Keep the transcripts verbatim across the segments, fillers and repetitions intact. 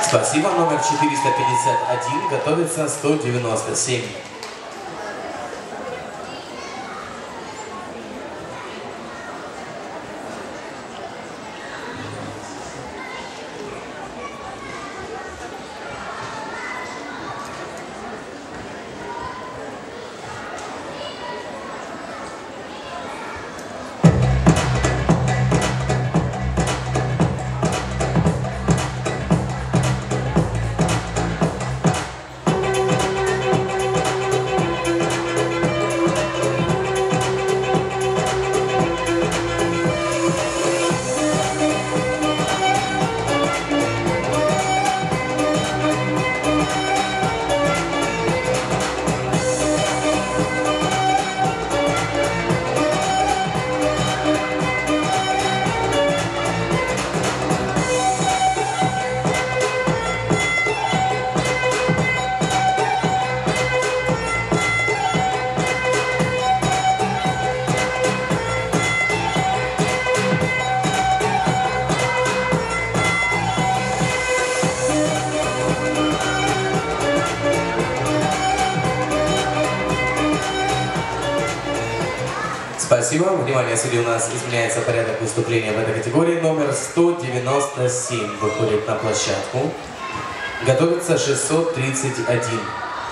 Спасибо. Номер четыреста пятьдесят один. Готовится сто девяносто семь. Спасибо. Внимание, судьи, у нас изменяется порядок выступления в этой категории. Номер сто девяносто семь выходит на площадку. Готовится шестьсот тридцать один.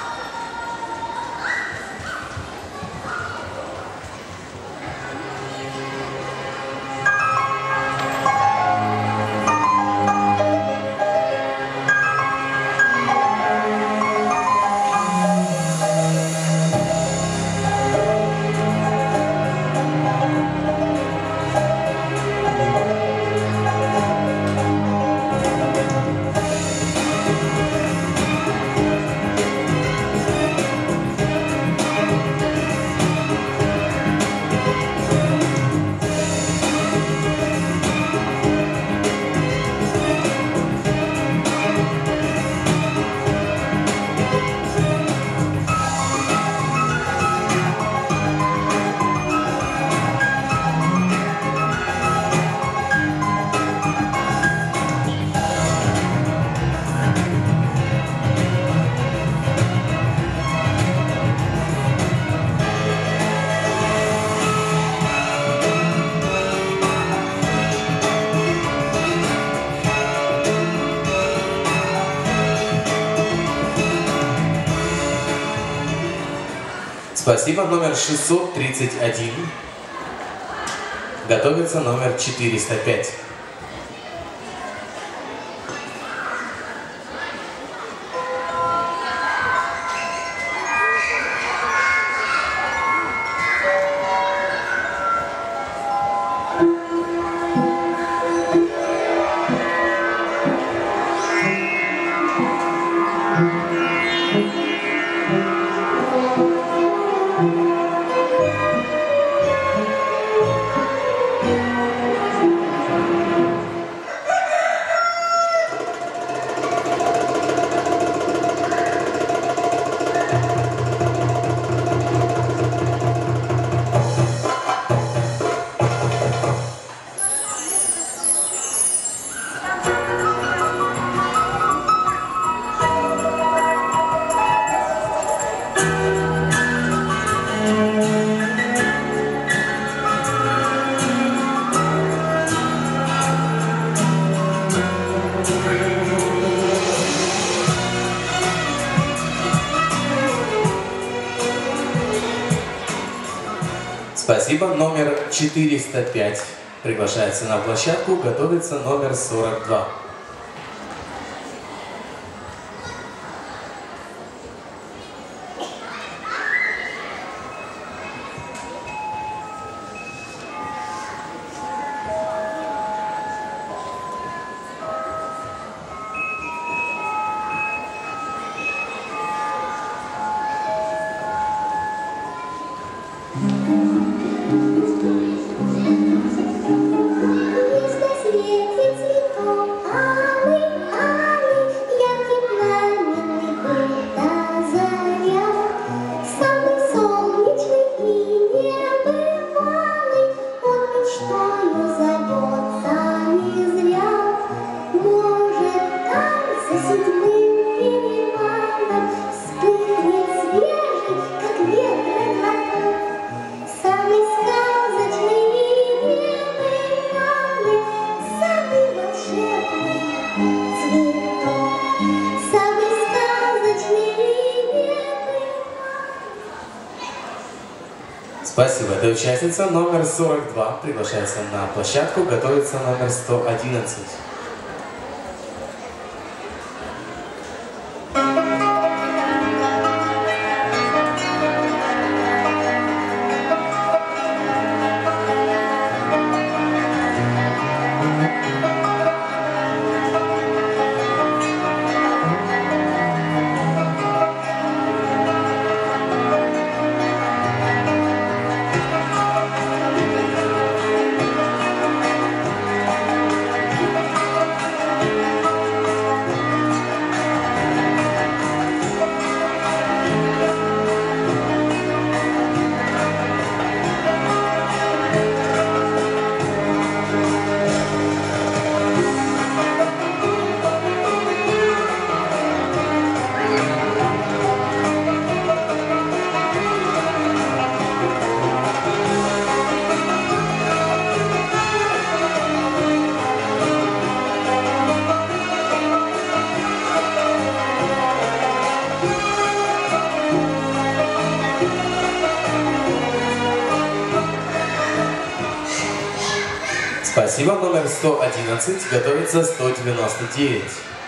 Спасибо. Номер шестьсот тридцать один. Готовится номер четыреста пять. Спасибо. Номер четыреста пять приглашается на площадку. Готовится номер сорок два. Вместо свете цветов. Спасибо. Это участница номер сорок два. Приглашается на площадку. Готовится номер сто одиннадцать. Спасибо. Номер сто одиннадцать. Готовится сто девяносто девять.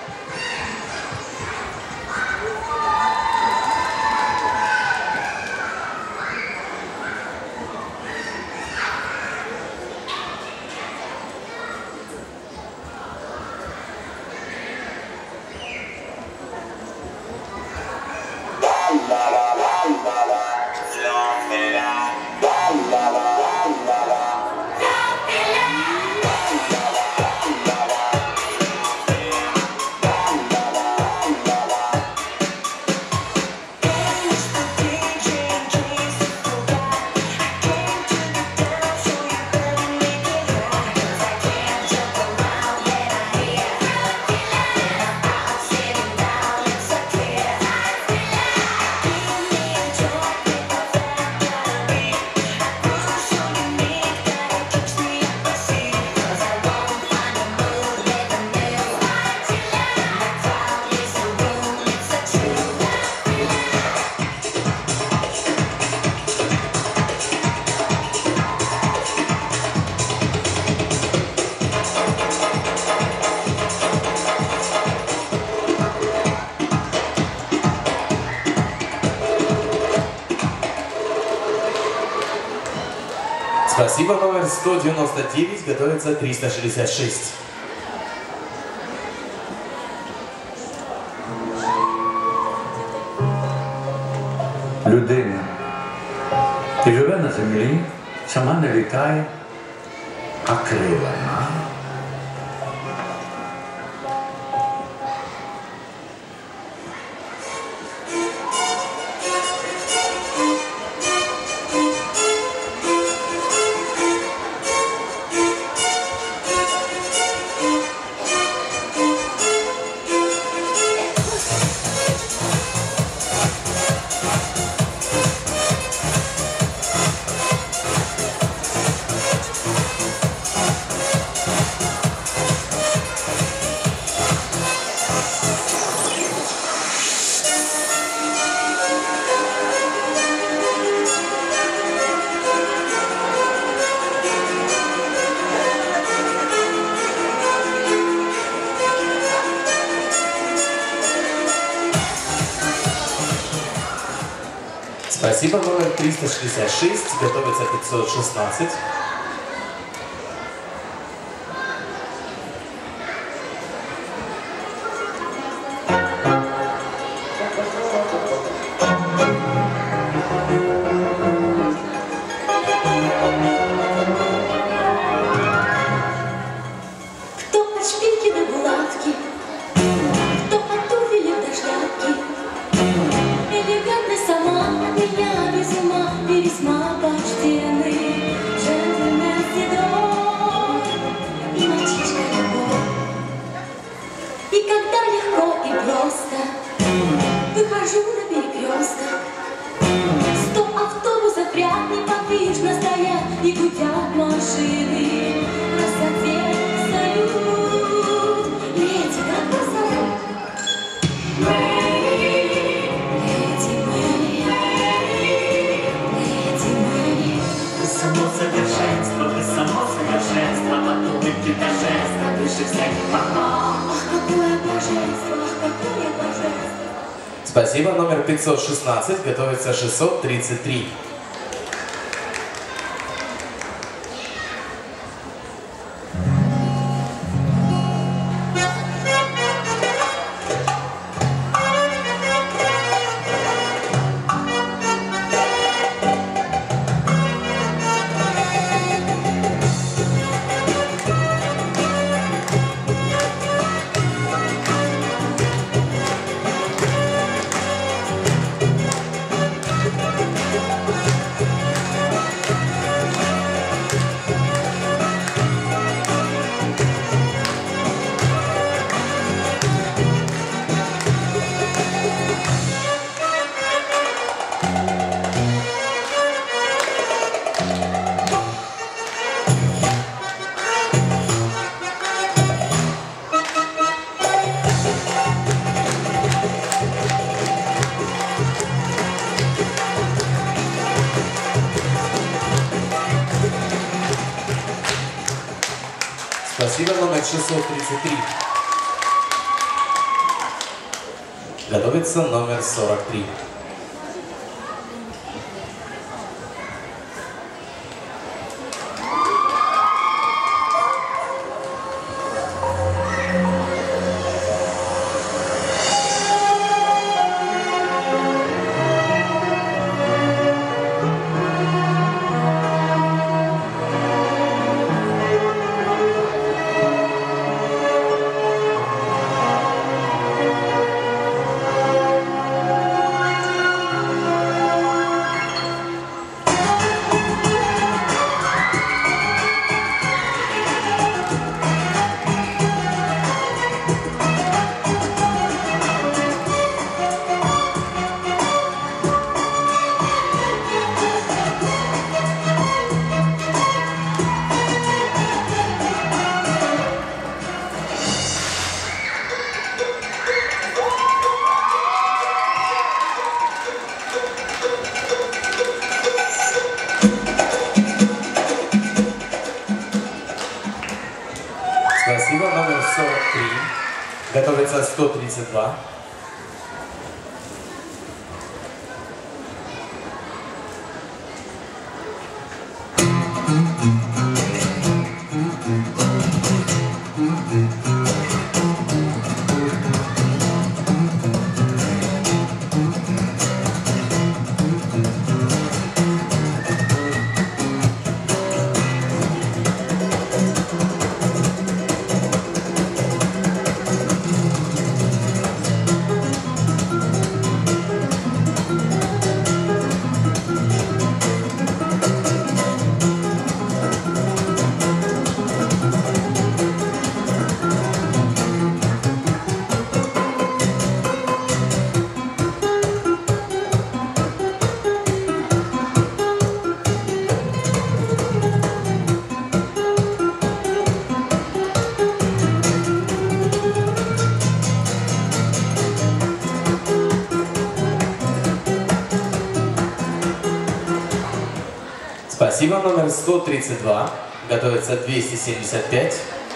Спасибо. Номер сто девяносто девять. Готовится триста шестьдесят шесть. Людина і живе на землі, сама не літає, а крила має. Спасибо. Номер триста шестьдесят шесть. Готовится пятьсот шестнадцать. Кто от шпильки до булавки, кто от туфелек до шляпки, элегантно сама меня без ума и весьма почтенный джентльмен седой и мальчишка любовь. И когда легко и просто выхожу на перекресток, сто автобусов в ряд неподвижно стоят и гудят машины. Красоте салют. Леди, как вас зовут? Мэри. Леди Мэри. Леди Мэри. совершенство, ты само совершенство, от улыбки до жеста, выше всех богов. Ах, какое блаженство, ах, какое блаженство. Спасибо. Номер пятьсот шестнадцать. Готовится шестьсот тридцать три. Спасибо. Номер шестьсот тридцать три. Готовится номер сорок три. Спасибо. Номер сорок три. Готовится сто тридцать два. Спасибо. Номер сто тридцать два. Готовится двести семьдесят пять.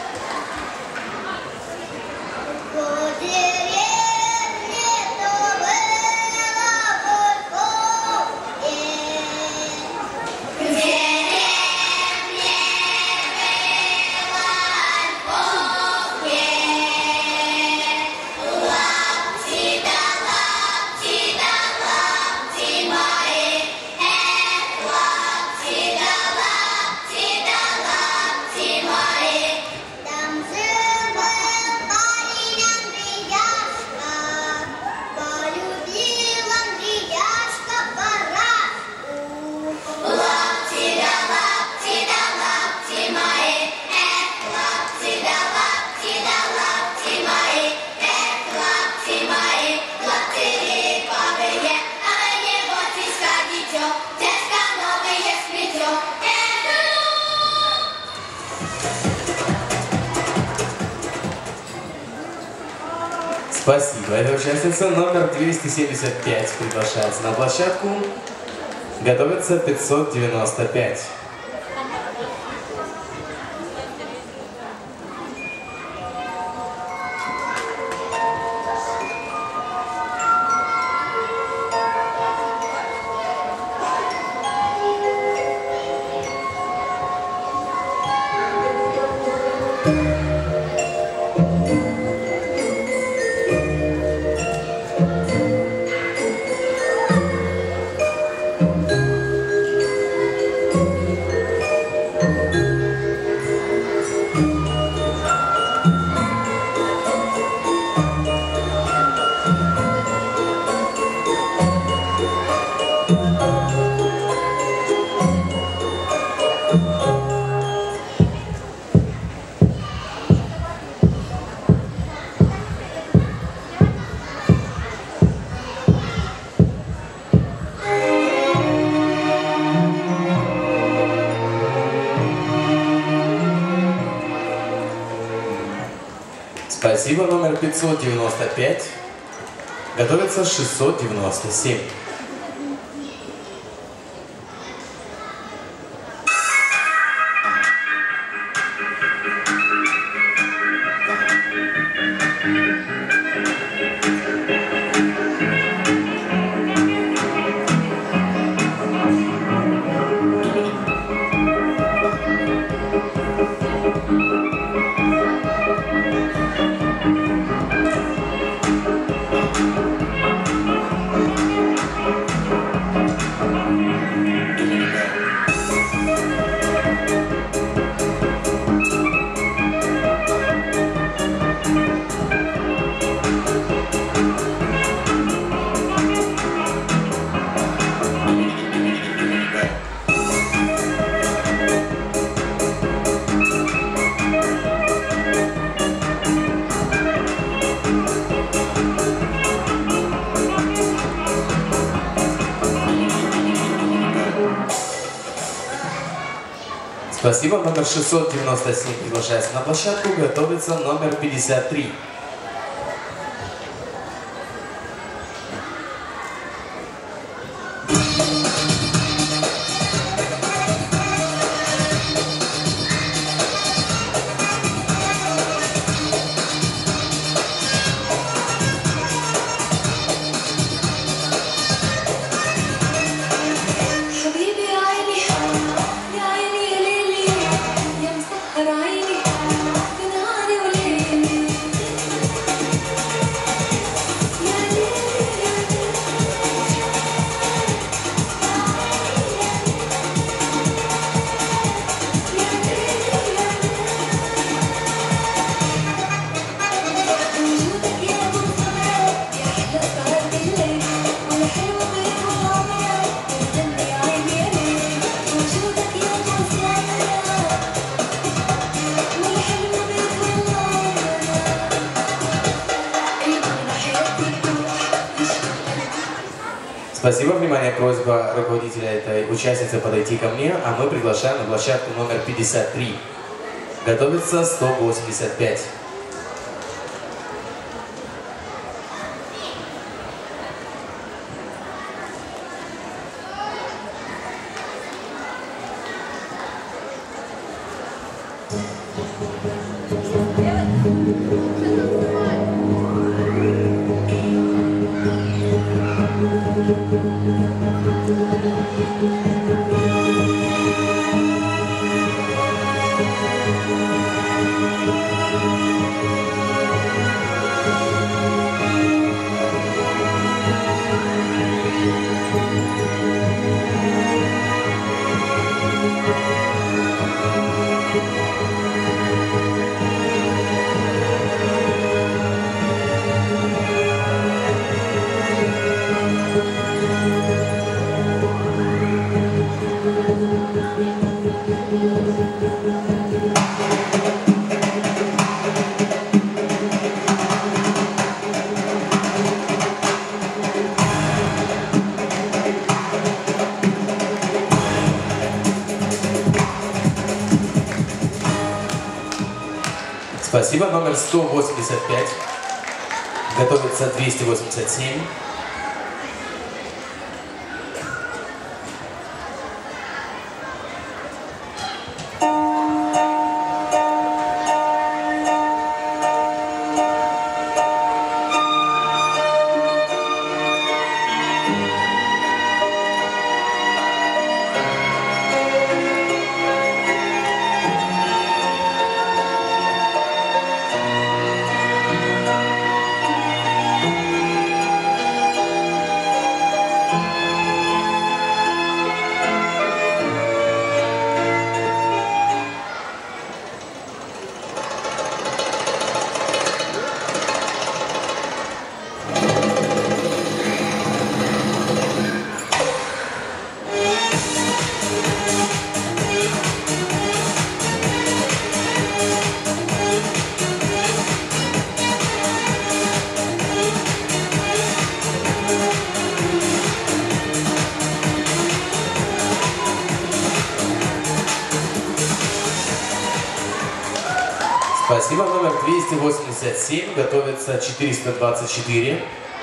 Спасибо. Эта участница номер двести семьдесят пять приглашается на площадку. Готовится пятьсот девяносто пять. Спасибо, номер пятьсот девяносто пять. Готовится шестьсот девяносто семь. Спасибо, номер шестьсот девяносто семь приглашается на площадку, готовится номер пятьдесят три. Спасибо, внимание, просьба руководителя этой участницы подойти ко мне, а мы приглашаем на площадку номер пятьдесят три. Готовится сто восемьдесят пять. Спасибо, номер сто восемьдесят пять. Готовится двести восемьдесят семь. Спасибо. Номер двести восемьдесят семь. Готовится четыреста двадцать четыре.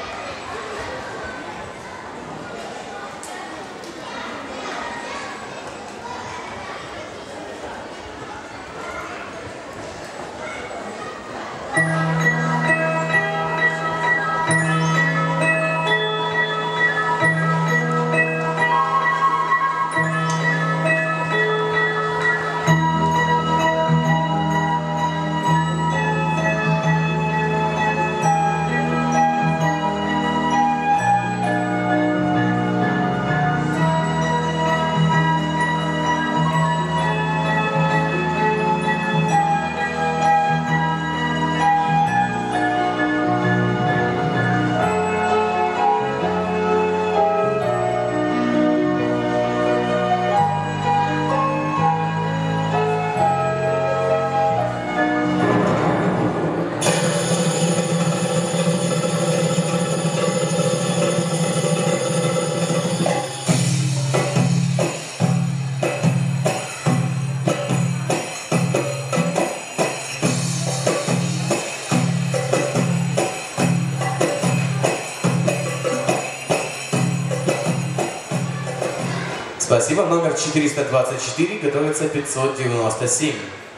Спасибо. Номер четыреста двадцать четыре. Готовится пятьсот девяносто семь.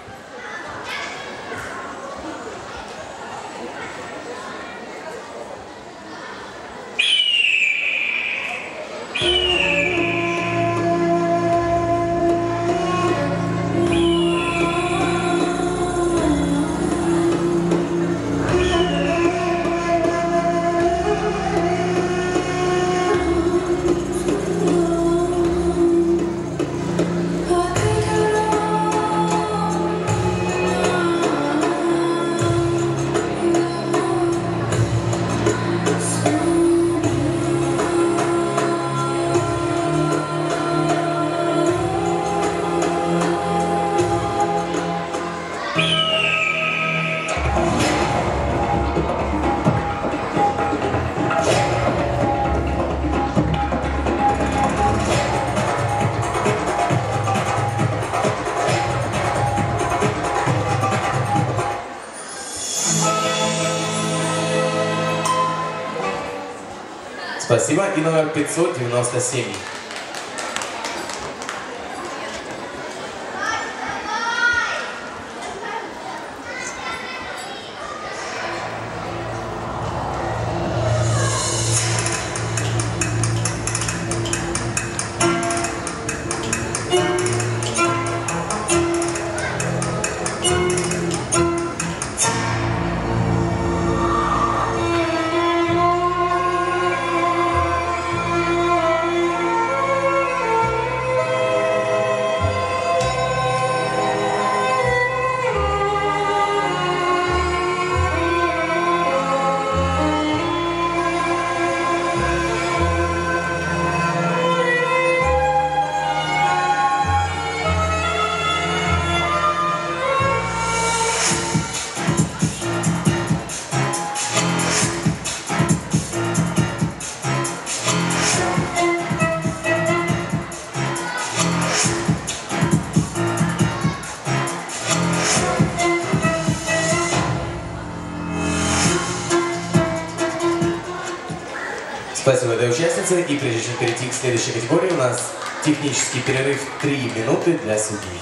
Спасибо. И номер пятьсот девяносто семь. Спасибо этой участнице. И прежде чем перейти к следующей категории, у нас технический перерыв три минуты для судей.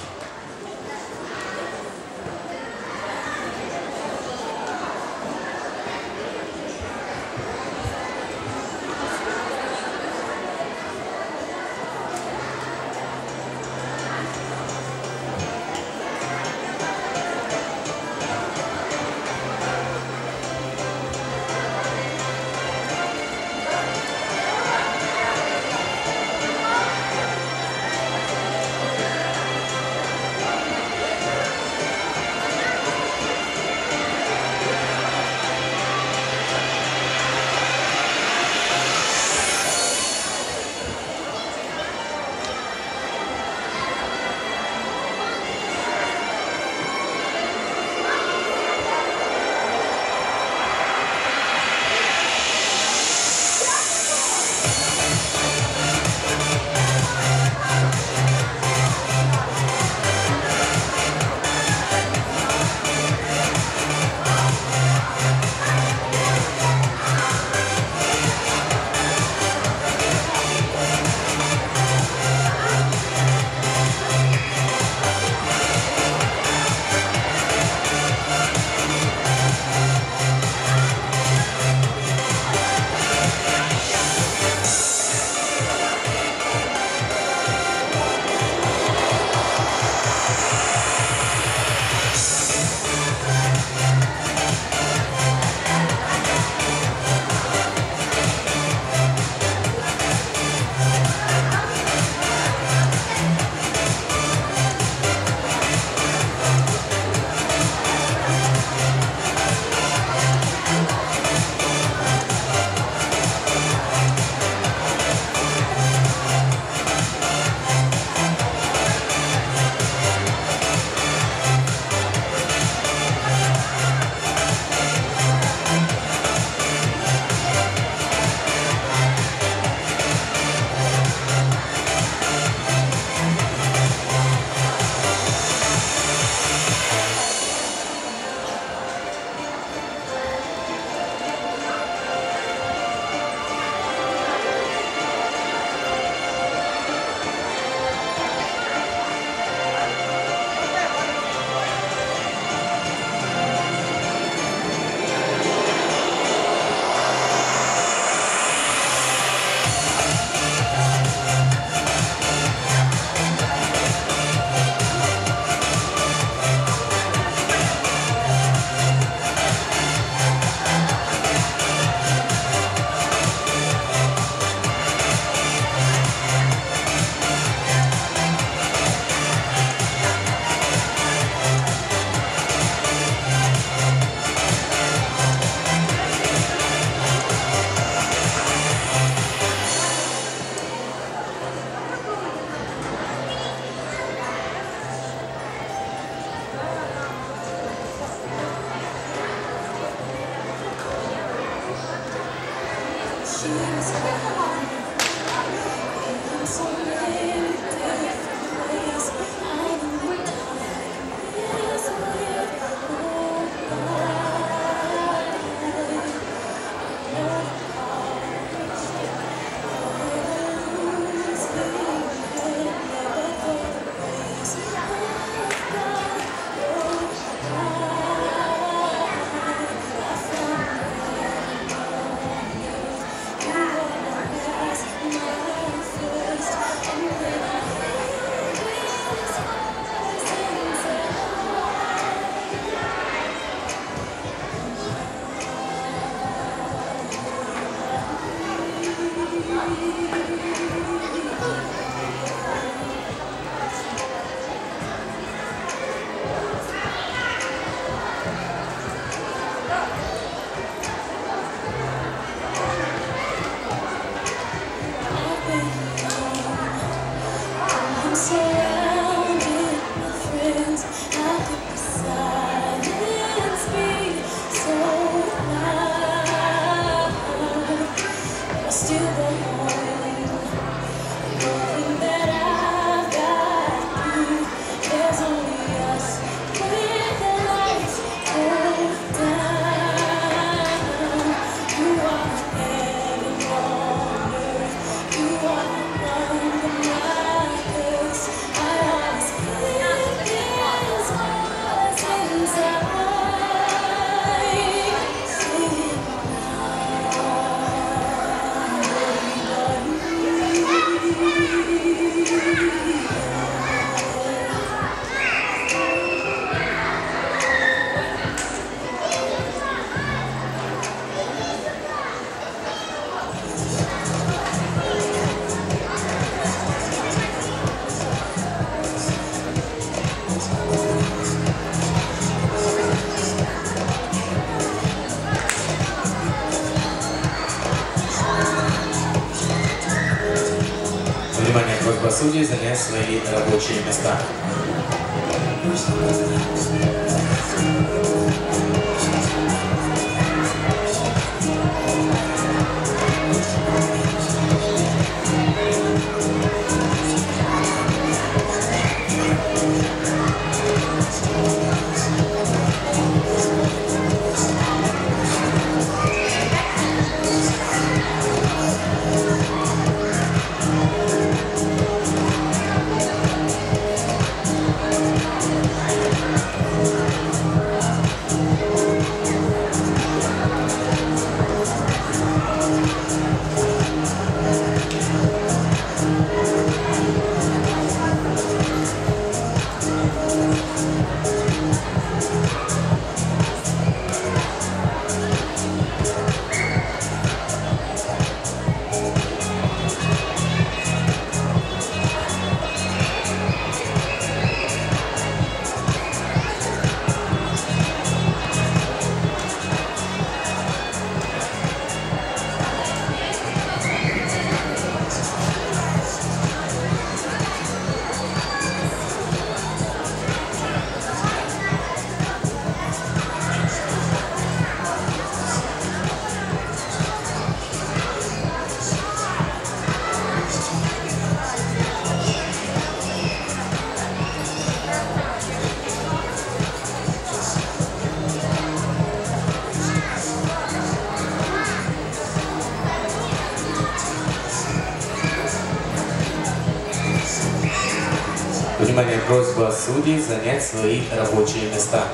Внимание, просьба судей занять свои рабочие места. Внимание, просьба судей занять свои рабочие места.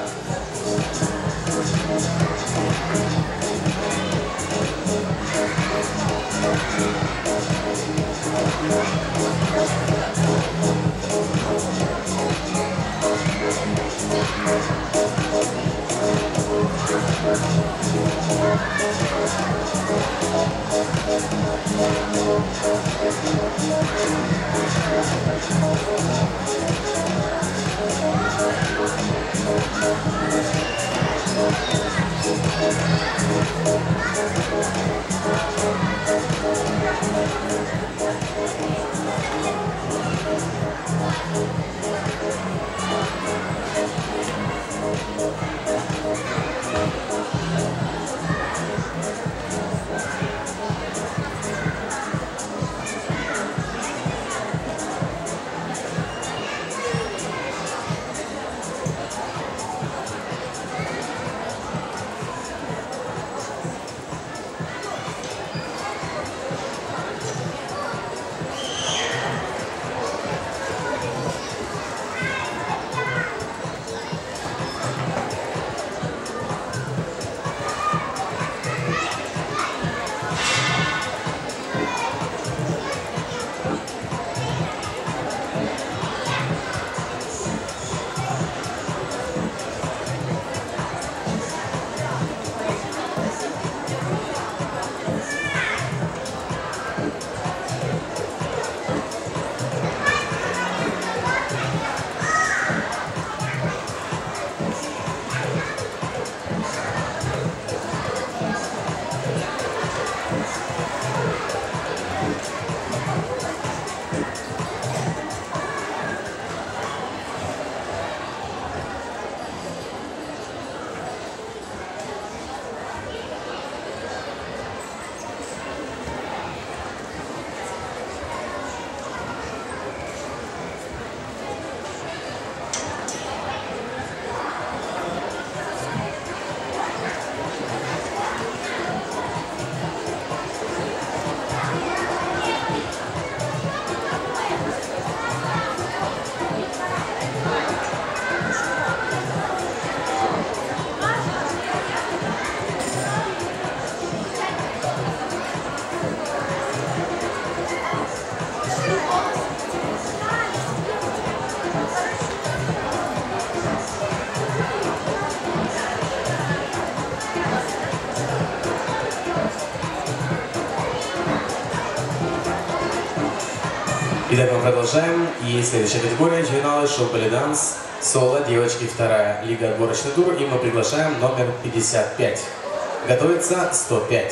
Итак, мы продолжаем. И следующая категория — ювеналы шоу «Балет-данс», соло, девочки, вторая лига, отборочный тур. И мы приглашаем номер пятьдесят пять. Готовится сто пять.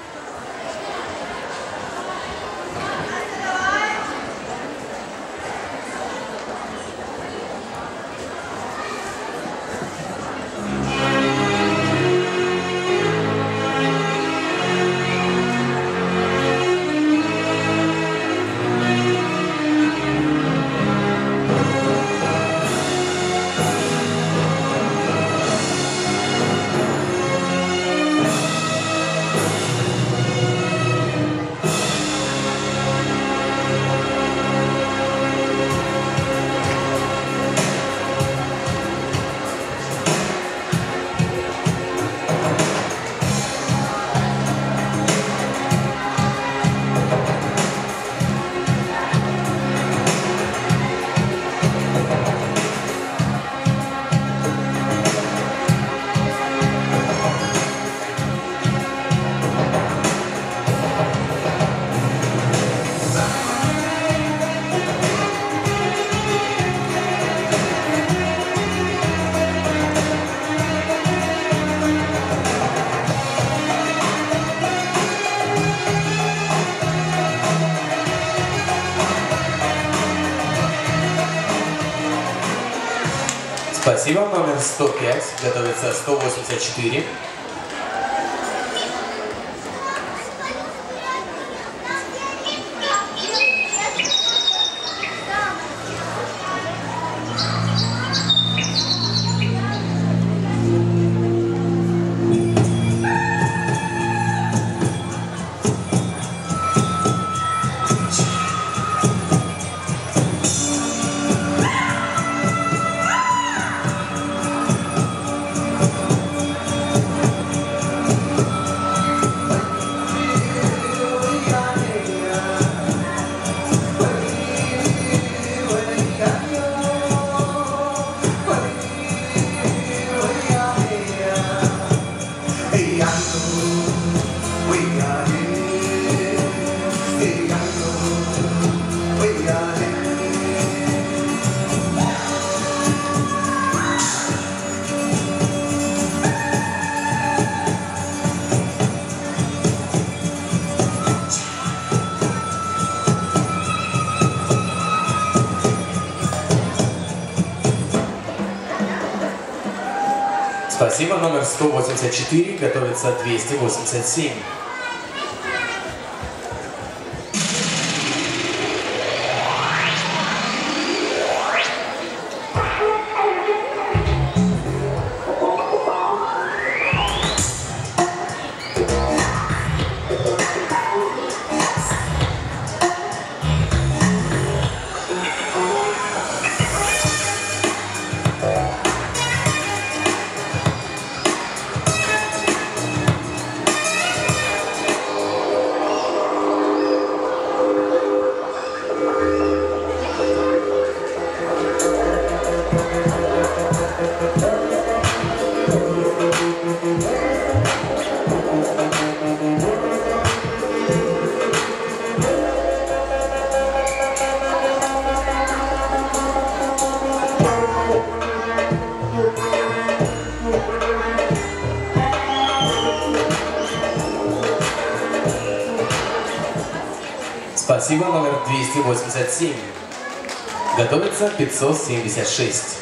Спасибо. Номер сто пять. Готовится сто восемьдесят четыре. Спасибо. Номер сто восемьдесят четыре. Готовится двести восемьдесят семь. Спасибо. Номер двести восемьдесят семь. Готовится пятьсот семьдесят шесть.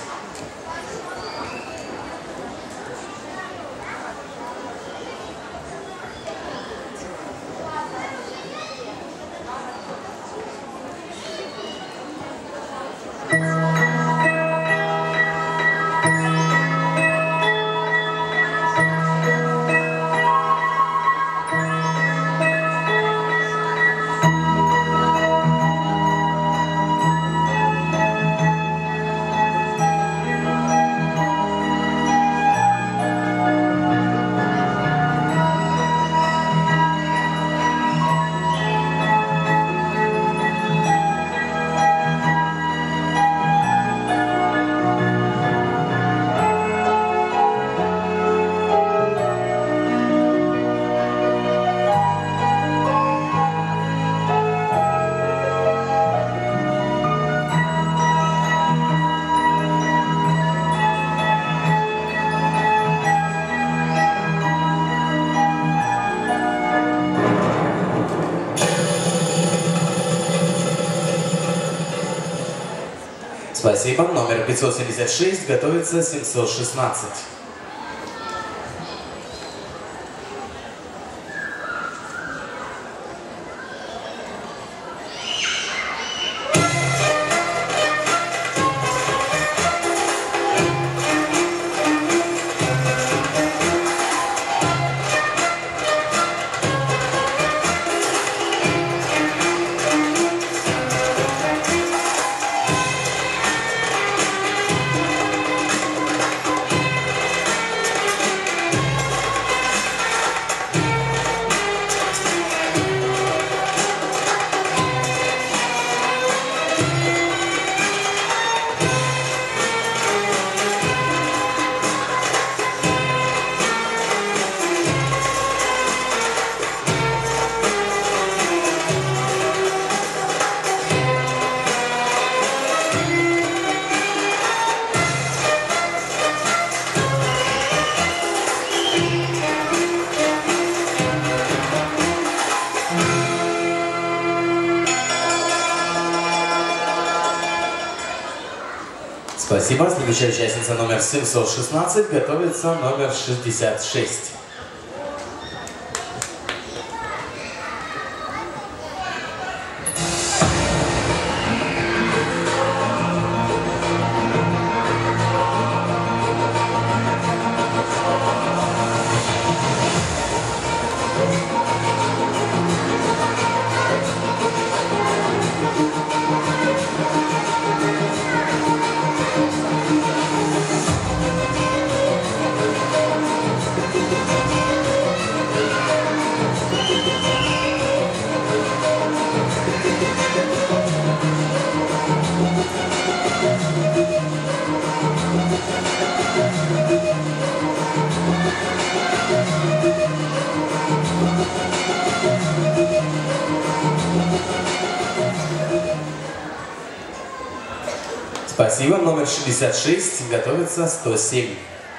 Спасибо. Номер пятьсот семьдесят шесть готовится семьсот шестнадцать. Спасибо. Следующая участница номер семьсот шестнадцать готовится номер шестьдесят шесть. Спасибо. Номер шестьдесят шесть готовится сто семь.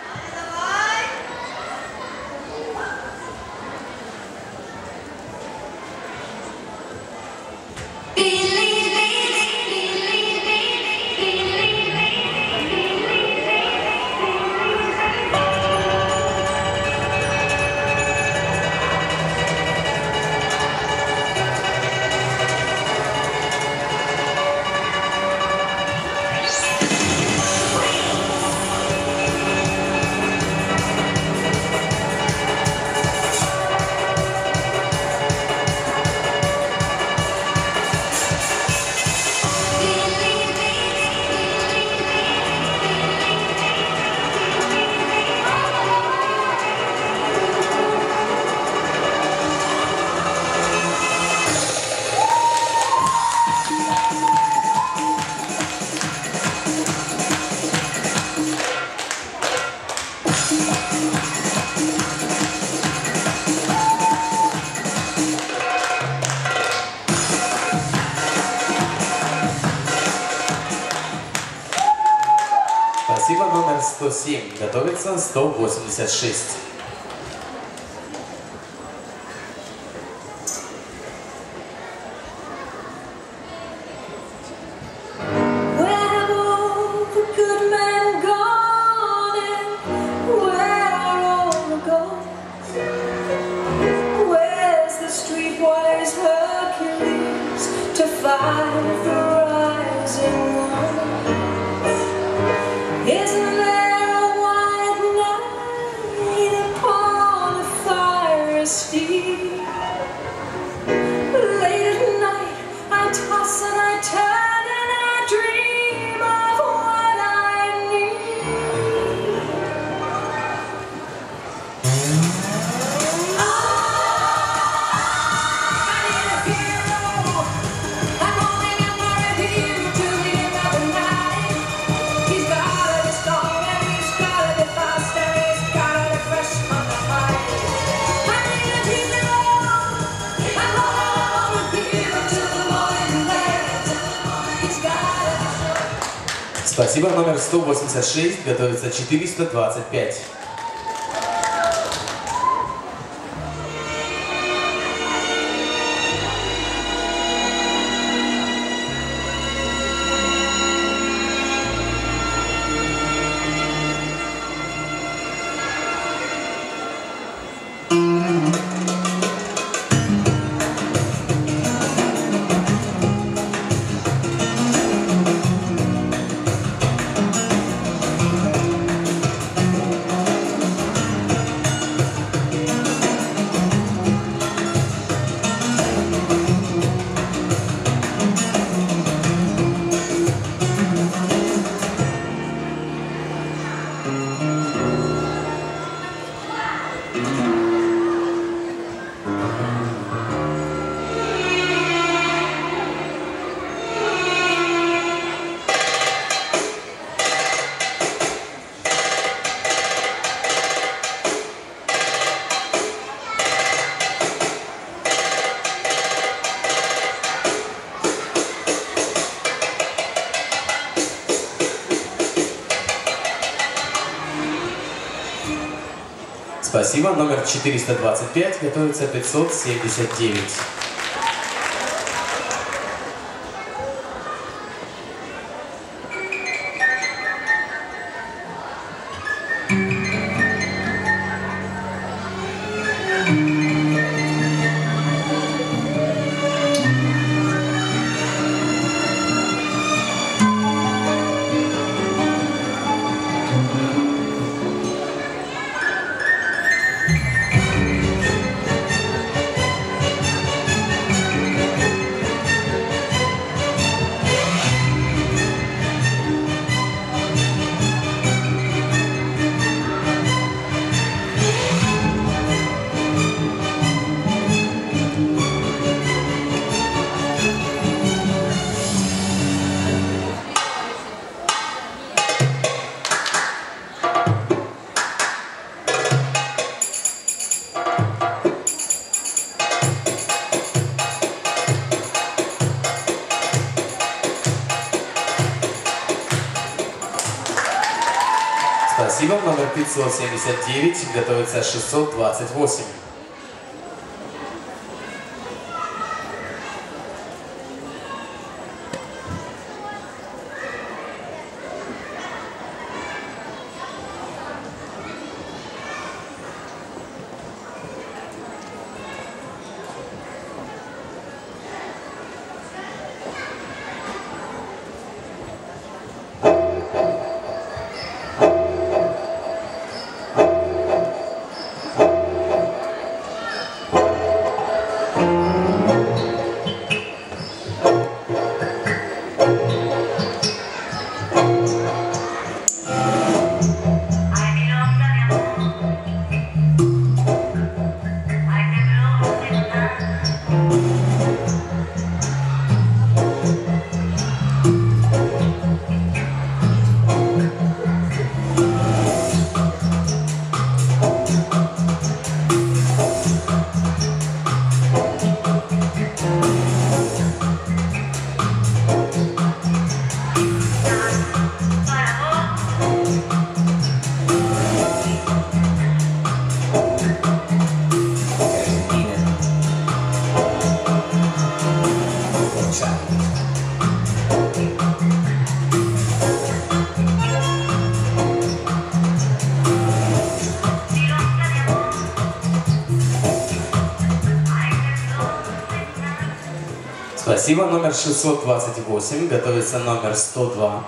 Спасибо. Номер сто семь готовится сто восемьдесят шесть. Спасибо. Номер сто восемьдесят шесть готовится четыреста двадцать пять. Спасибо. Номер четыреста двадцать пять готовится пятьсот семьдесят девять. Спасибо. Номер пятьсот семьдесят девять готовится шестьсот двадцать восемь. Спасибо. Номер шестьсот двадцать восемь готовится номер сто два.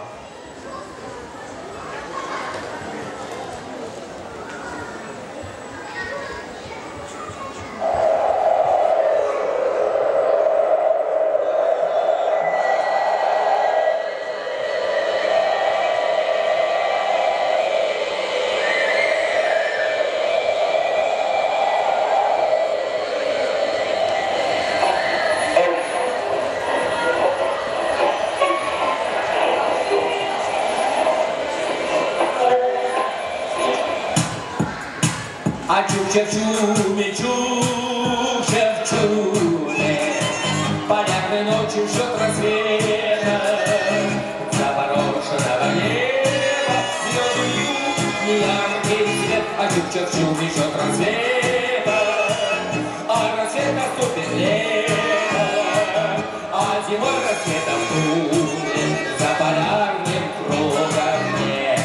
А чук-чук-чуми, чук-чук-чуми, полярной ночью жжет рассвета запорошенного неба, звезды неяркий свет. А чук-чук-чуми жжет рассвета, а рассвет наступит лето, а зимой рассветом будет за полярным кругом нет.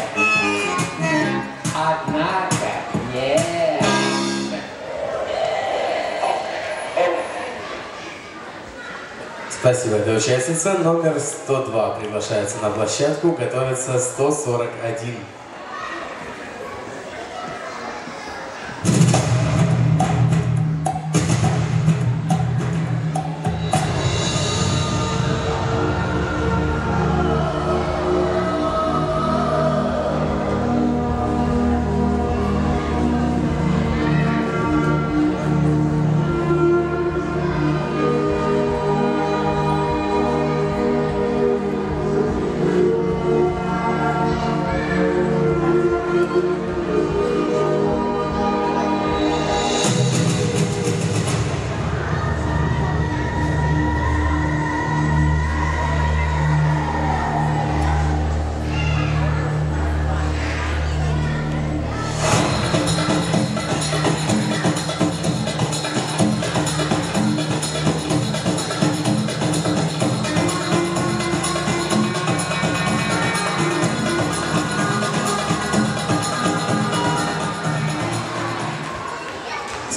Однако нет. Спасибо, эта участница. Номер сто два приглашается на площадку. Готовится сто сорок один.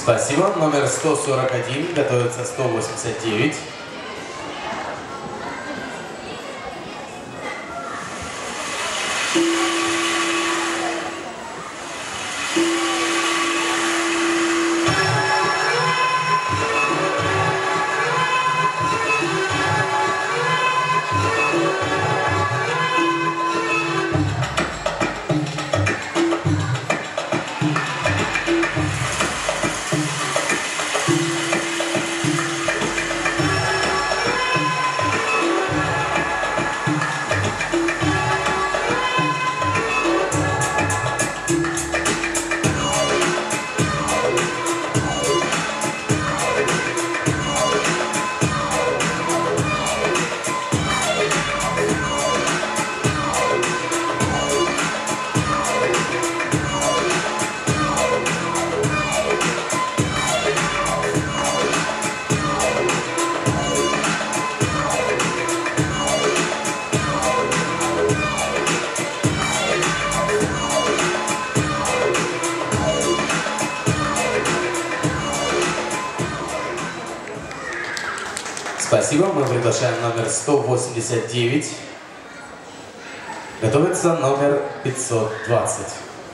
Спасибо. Номер сто сорок один, готовится сто восемьдесят девять. Спасибо. Мы приглашаем номер сто восемьдесят девять. Готовится номер пятьсот двадцать.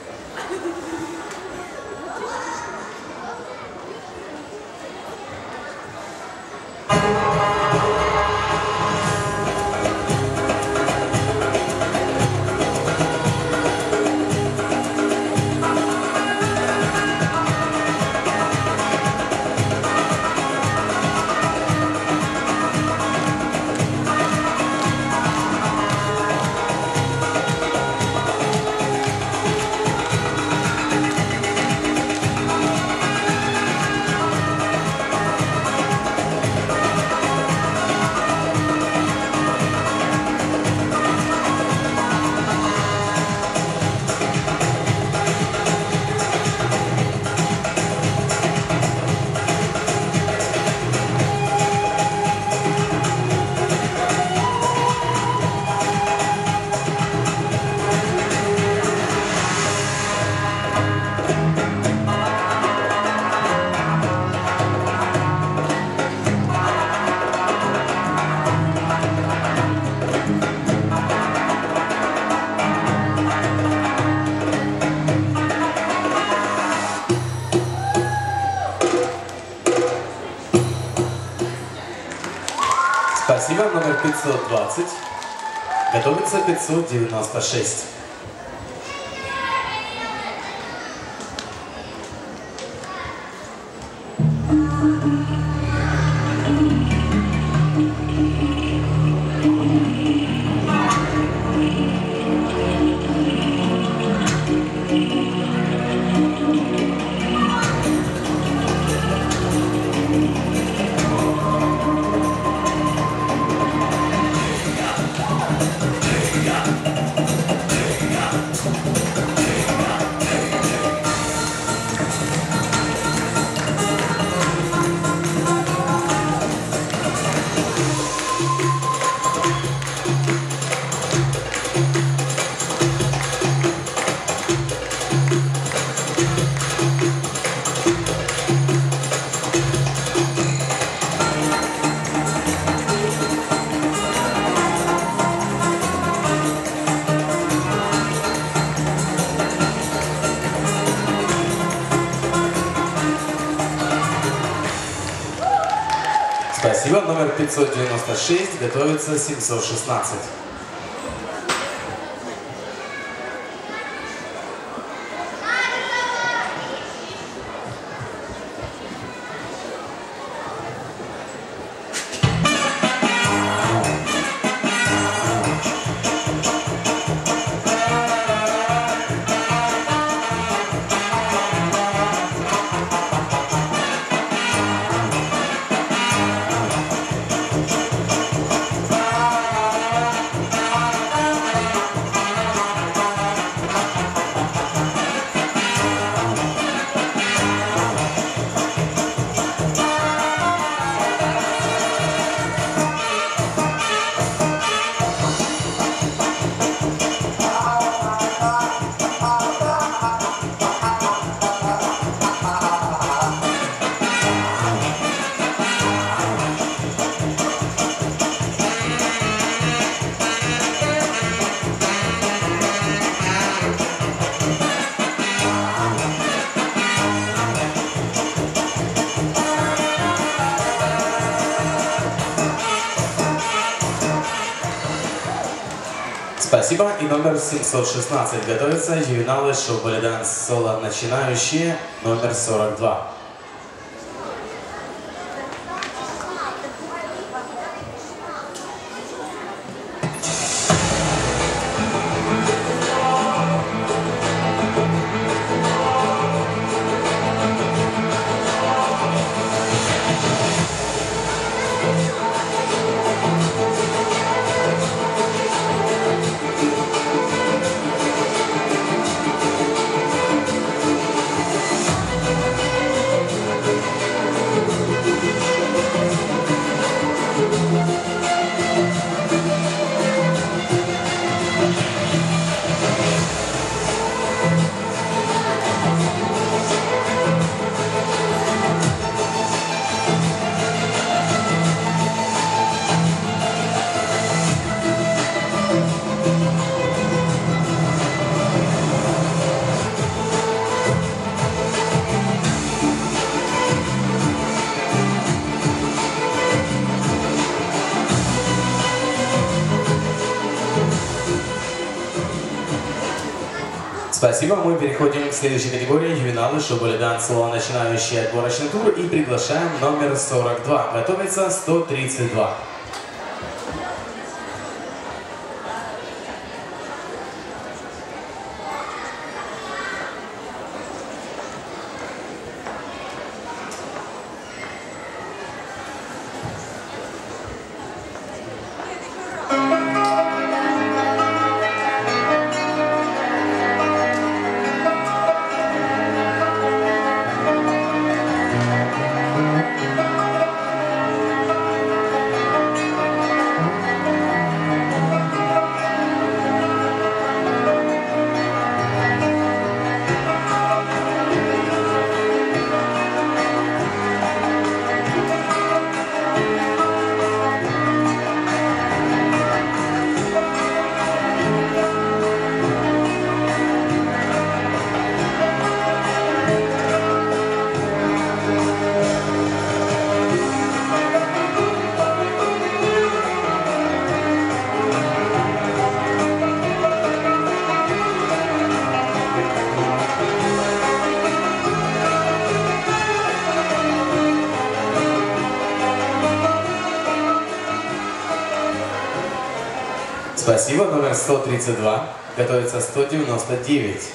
Спасибо. Номер пятьсот двадцать. Готовится пятьсот девяносто шесть. Спасибо. Номер пятьсот девяносто шесть. Готовится семьсот шестнадцать. Спасибо. И номер семьсот шестнадцать готовится ювеналы шоу балет-данс соло начинающие, номер сорок два. Спасибо. Мы переходим к следующей категории ювеналы шоу балет-данс соло начинающие отборочный тур и приглашаем номер сорок два. Готовится сто тридцать два. Спасибо. Номер сто тридцать два. Готовится сто девяносто девять.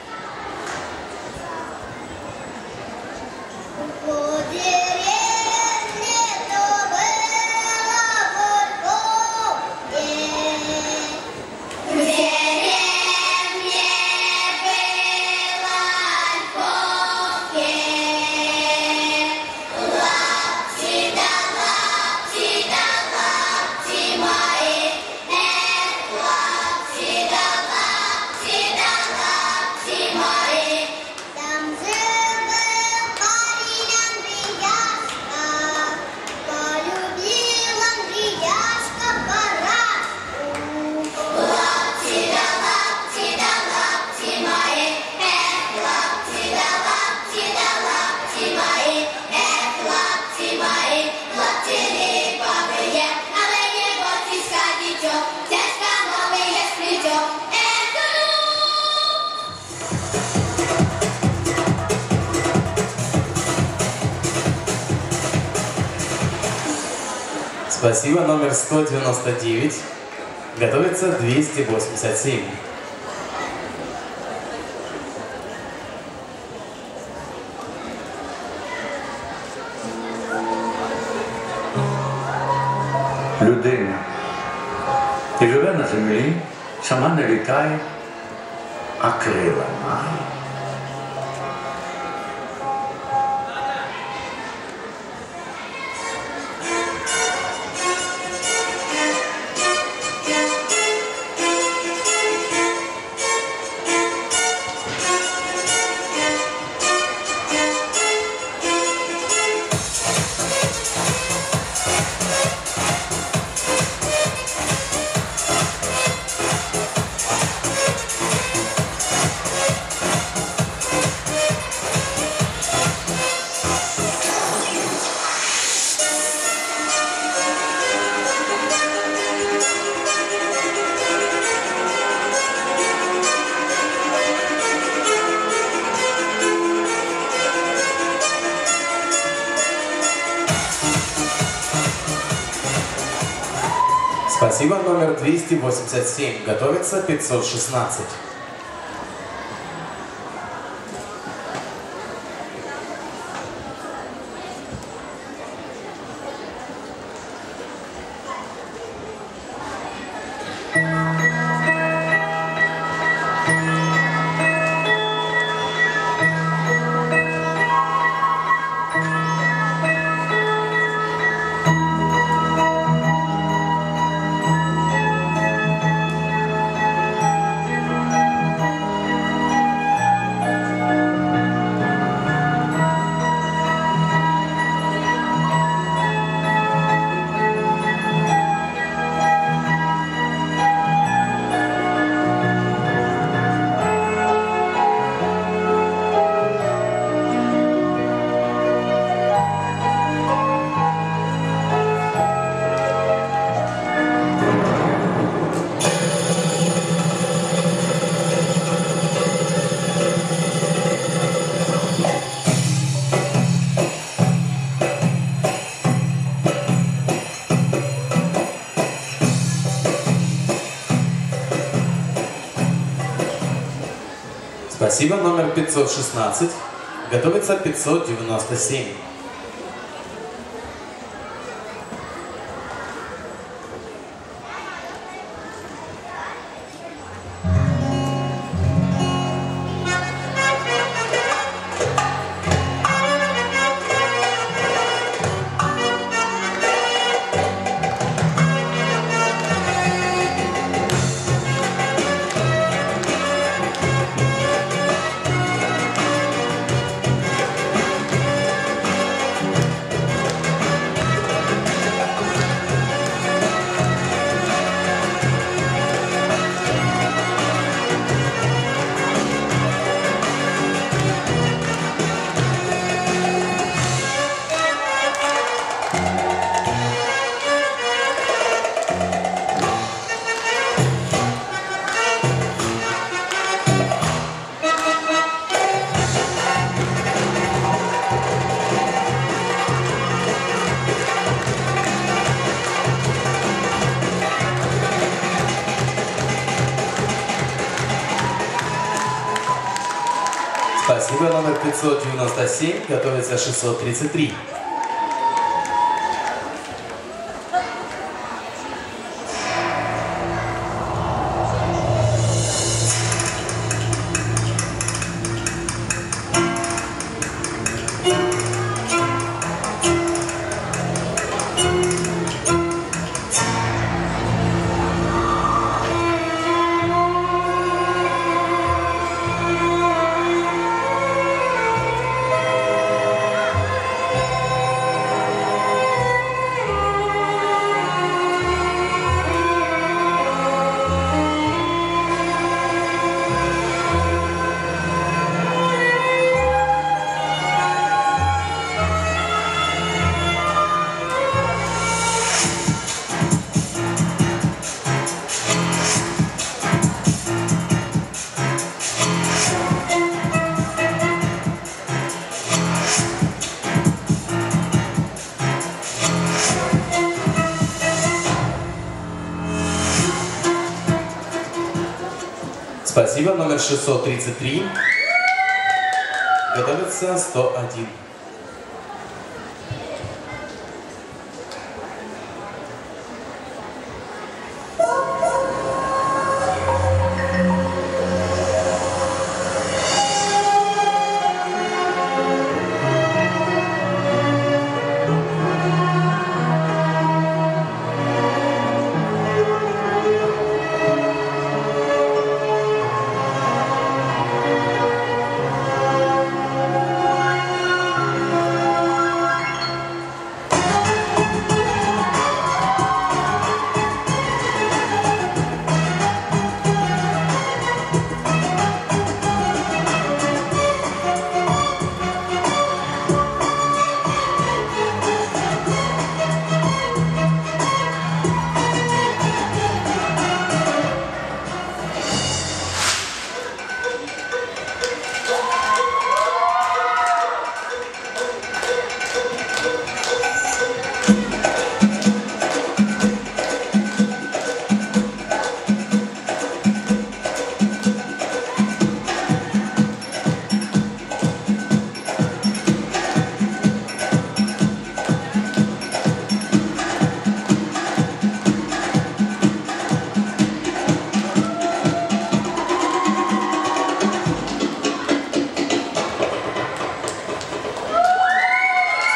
Спасибо. Номер сто девяносто девять. Готовится двести восемьдесят семь. Людина і живе на землі, сама не літає, а крила має. Спасибо. Номер двести восемьдесят семь. Готовится пятьсот шестнадцать. Спасибо. Номер пятьсот шестнадцать. Готовится пятьсот девяносто семь. Спасибо. Номер пятьсот девяносто семь. Готовится шестьсот тридцать три. Спасибо. Номер шестьсот тридцать три. Готовится сто один. Thank you.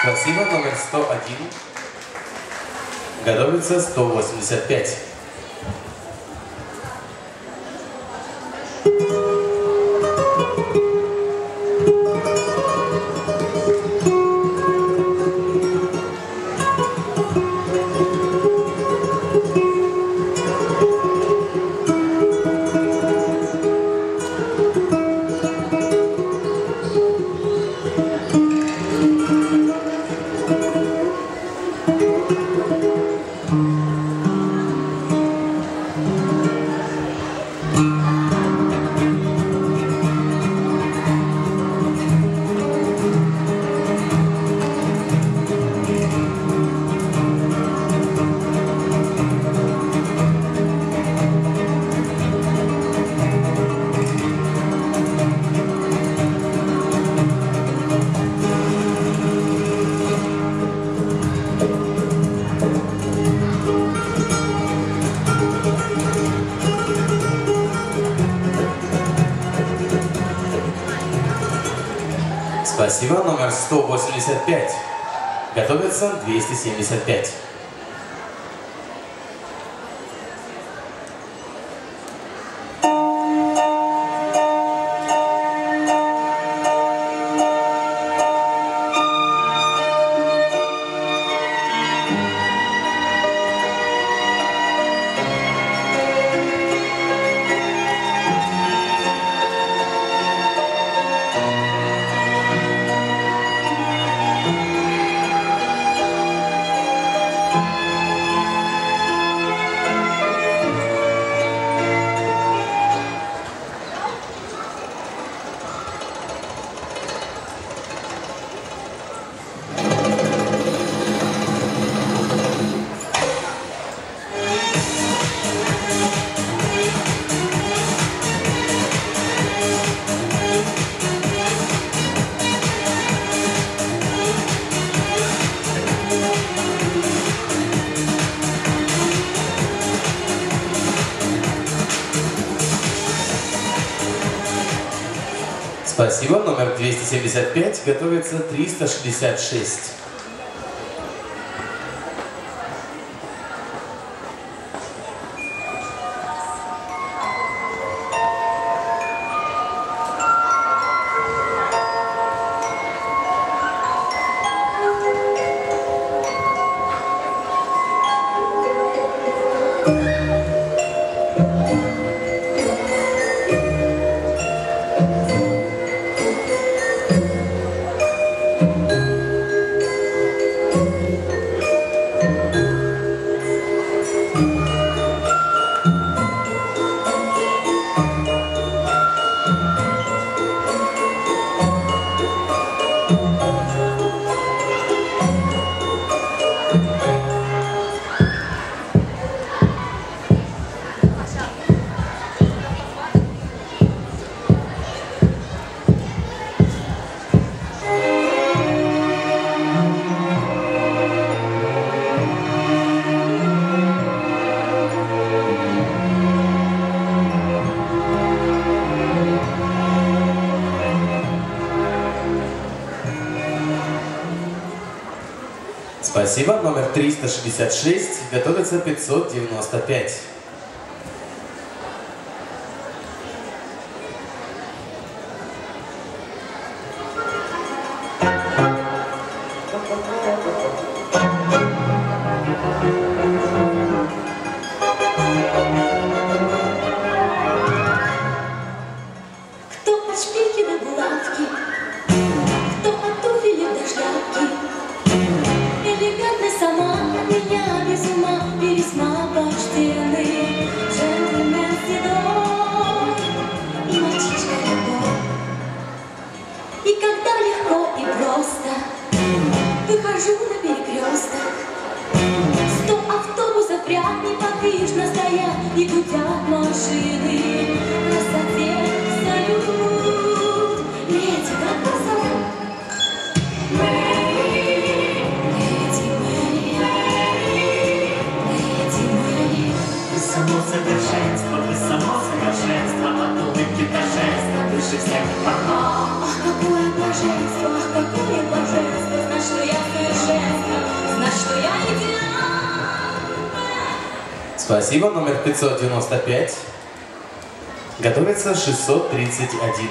Спасибо. Номер сто один. Готовится сто восемьдесят пять. Спасибо. Номер сто восемьдесят пять. Готовится двести семьдесят пять. Спасибо. Номер двести семьдесят пять. Готовится триста шестьдесят шесть. Спасибо. Номер триста шестьдесят шесть. Готовится пятьсот девяносто пять. Кто от шпильки до булавки, кто от туфели до шляпки. Элегантно сама меня без ума весьма почтенный джентльмен седой и мальчишка любовь. И когда легко и просто выхожу на перекресток, сто автобусов в ряд неподвижно стоят и гудят машины. Красоте салют, леди, как вас зовут? Само совершенство, вы само совершенство, от улыбки до жеста, выше всех похвал. Ах, какое блаженство, ах, какое блаженство, с что я совершенство, знать, что я идеал. Спасибо. Номер пятьсот девяносто пять. Готовится шестьсот тридцать один.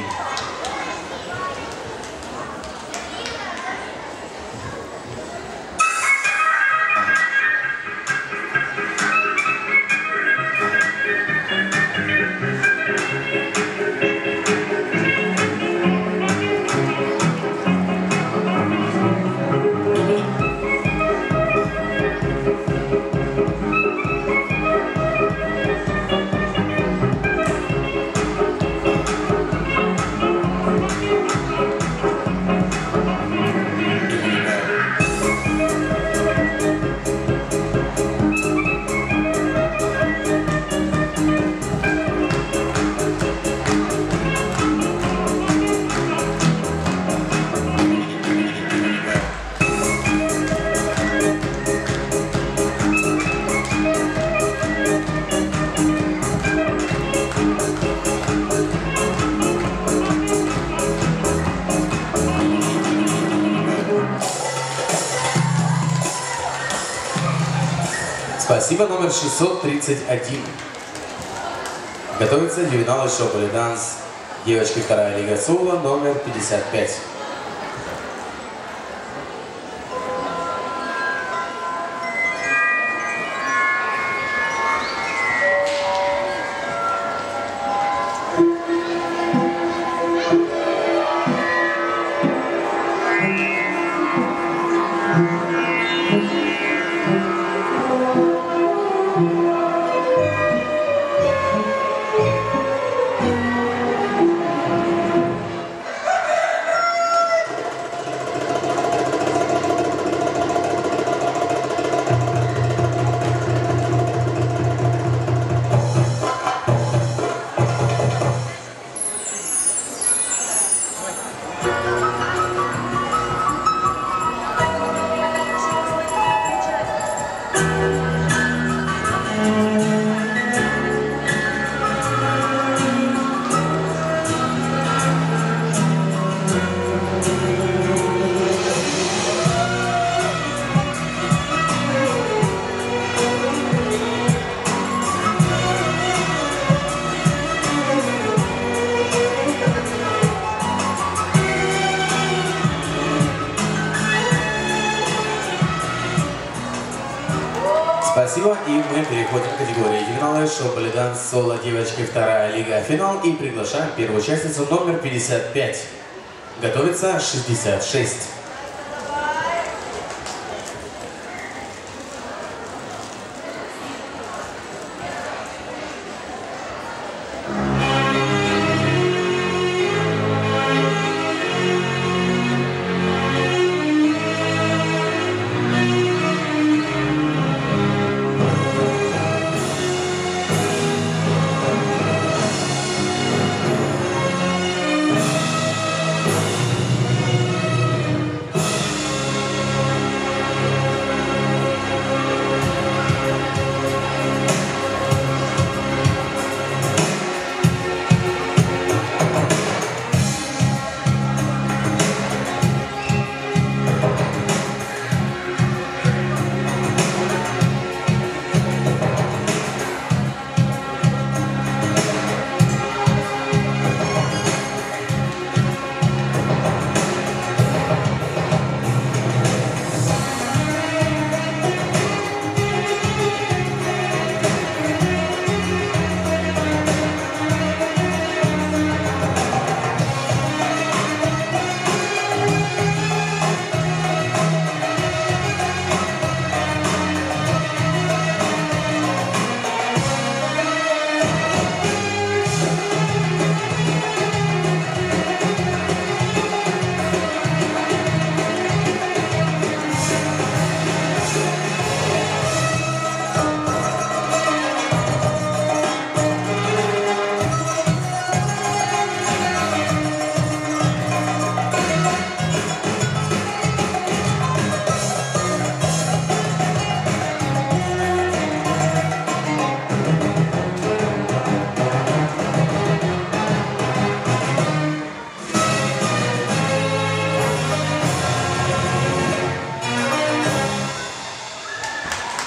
Спасибо. Номер шестьсот тридцать один. Готовится ювенал шоу «Полиданс». Девочки, вторая лига соло, номер пятьдесят пять. Спасибо. И мы переходим к категории ювеналы шоу «Полиданс» соло девочки, вторая лига, финал. И приглашаем первую участницу номер пятьдесят пять. Готовится шестьдесят шесть.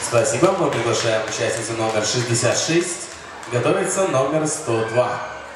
Спасибо. Мы приглашаем участницу номер шестьдесят шесть. Готовится номер сто два.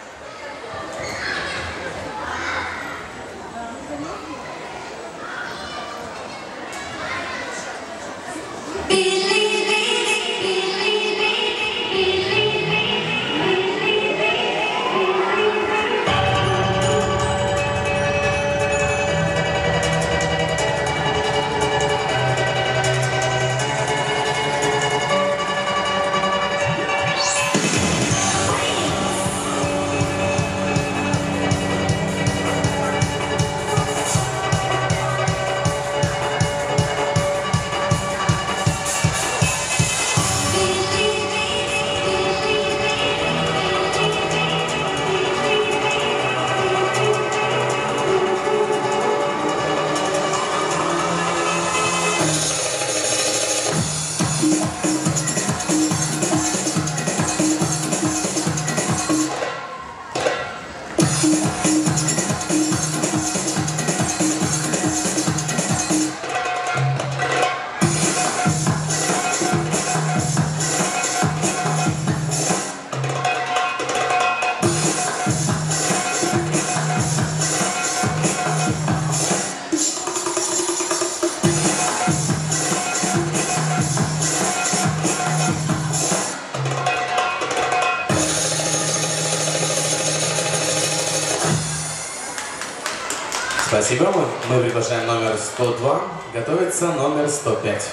Спасибо. Мы приглашаем номер сто два. Готовится номер сто пять.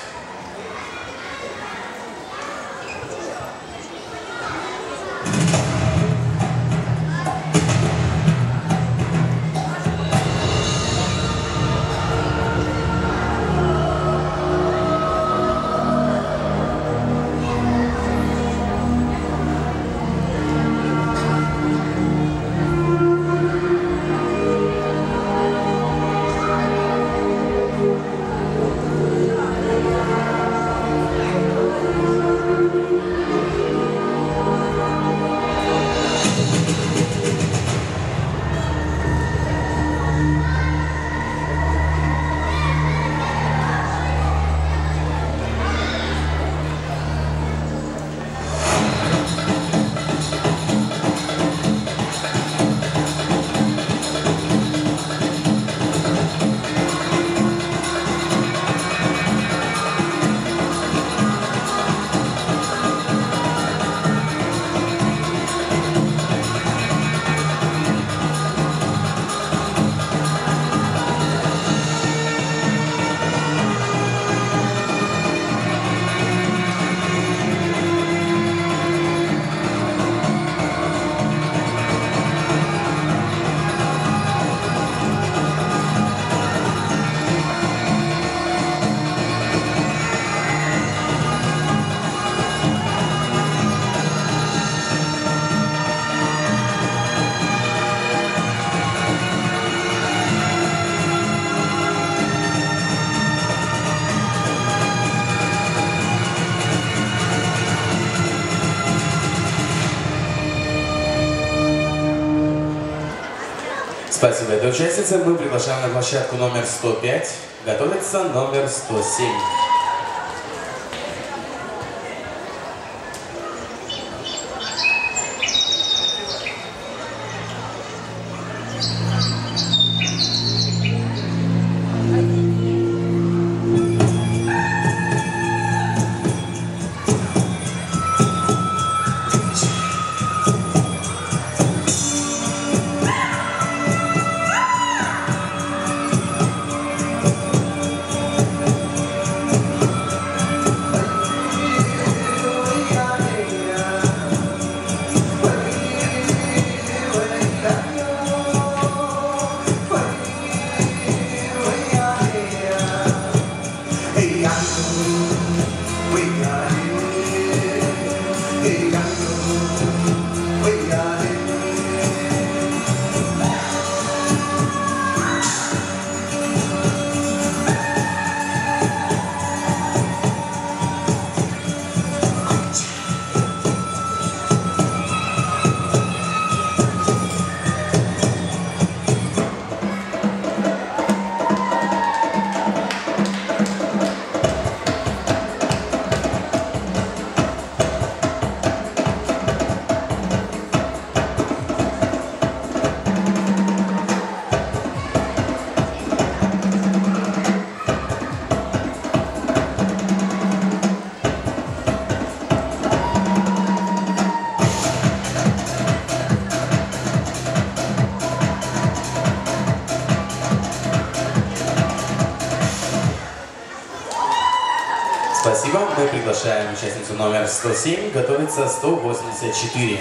Спасибо этой участнице. Мы приглашаем на площадку номер сто пять. Готовится номер сто семь. Спасибо. Мы приглашаем участницу номер сто семь. Готовится сто восемьдесят четыре.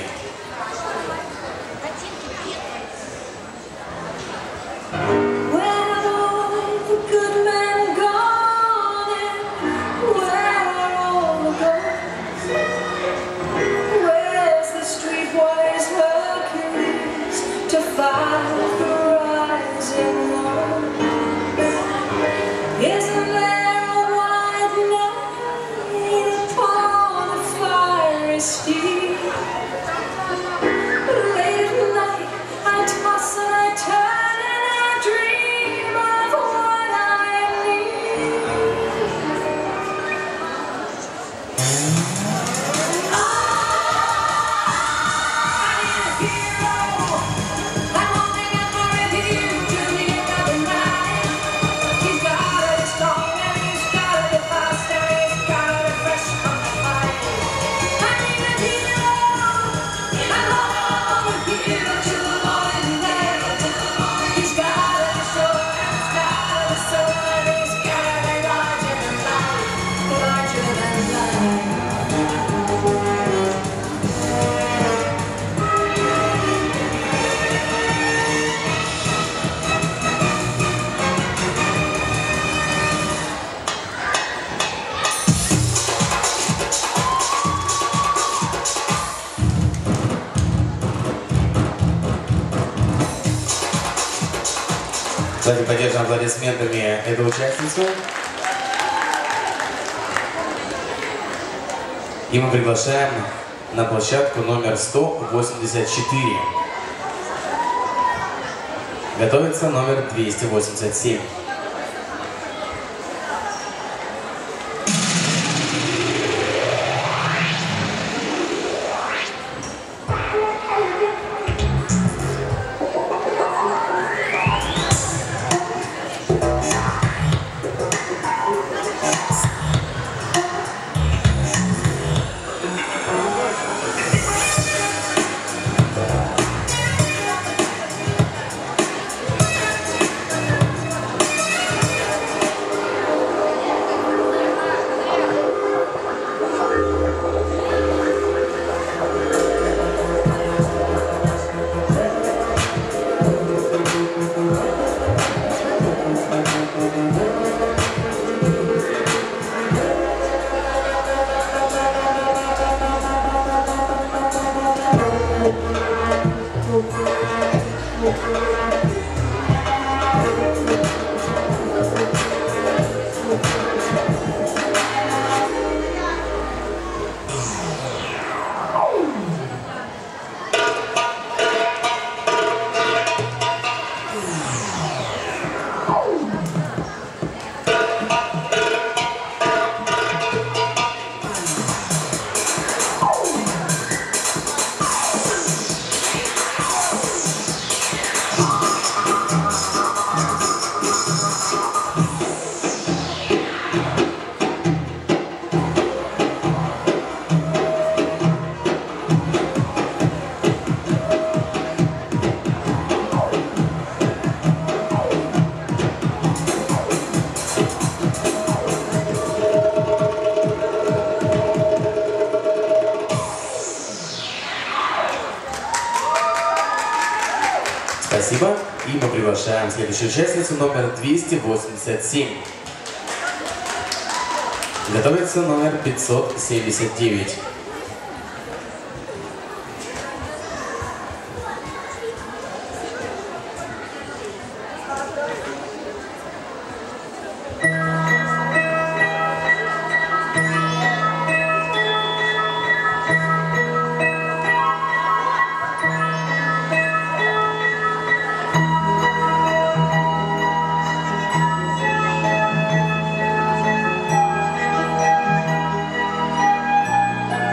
Давайте поддержим аплодисментами эту участницу. И мы приглашаем на площадку номер сто восемьдесят четыре. Готовится номер двести восемьдесят семь. Спасибо. И мы приглашаем следующую участницу номер двести восемьдесят семь. Готовится номер пятьсот семьдесят девять. Thank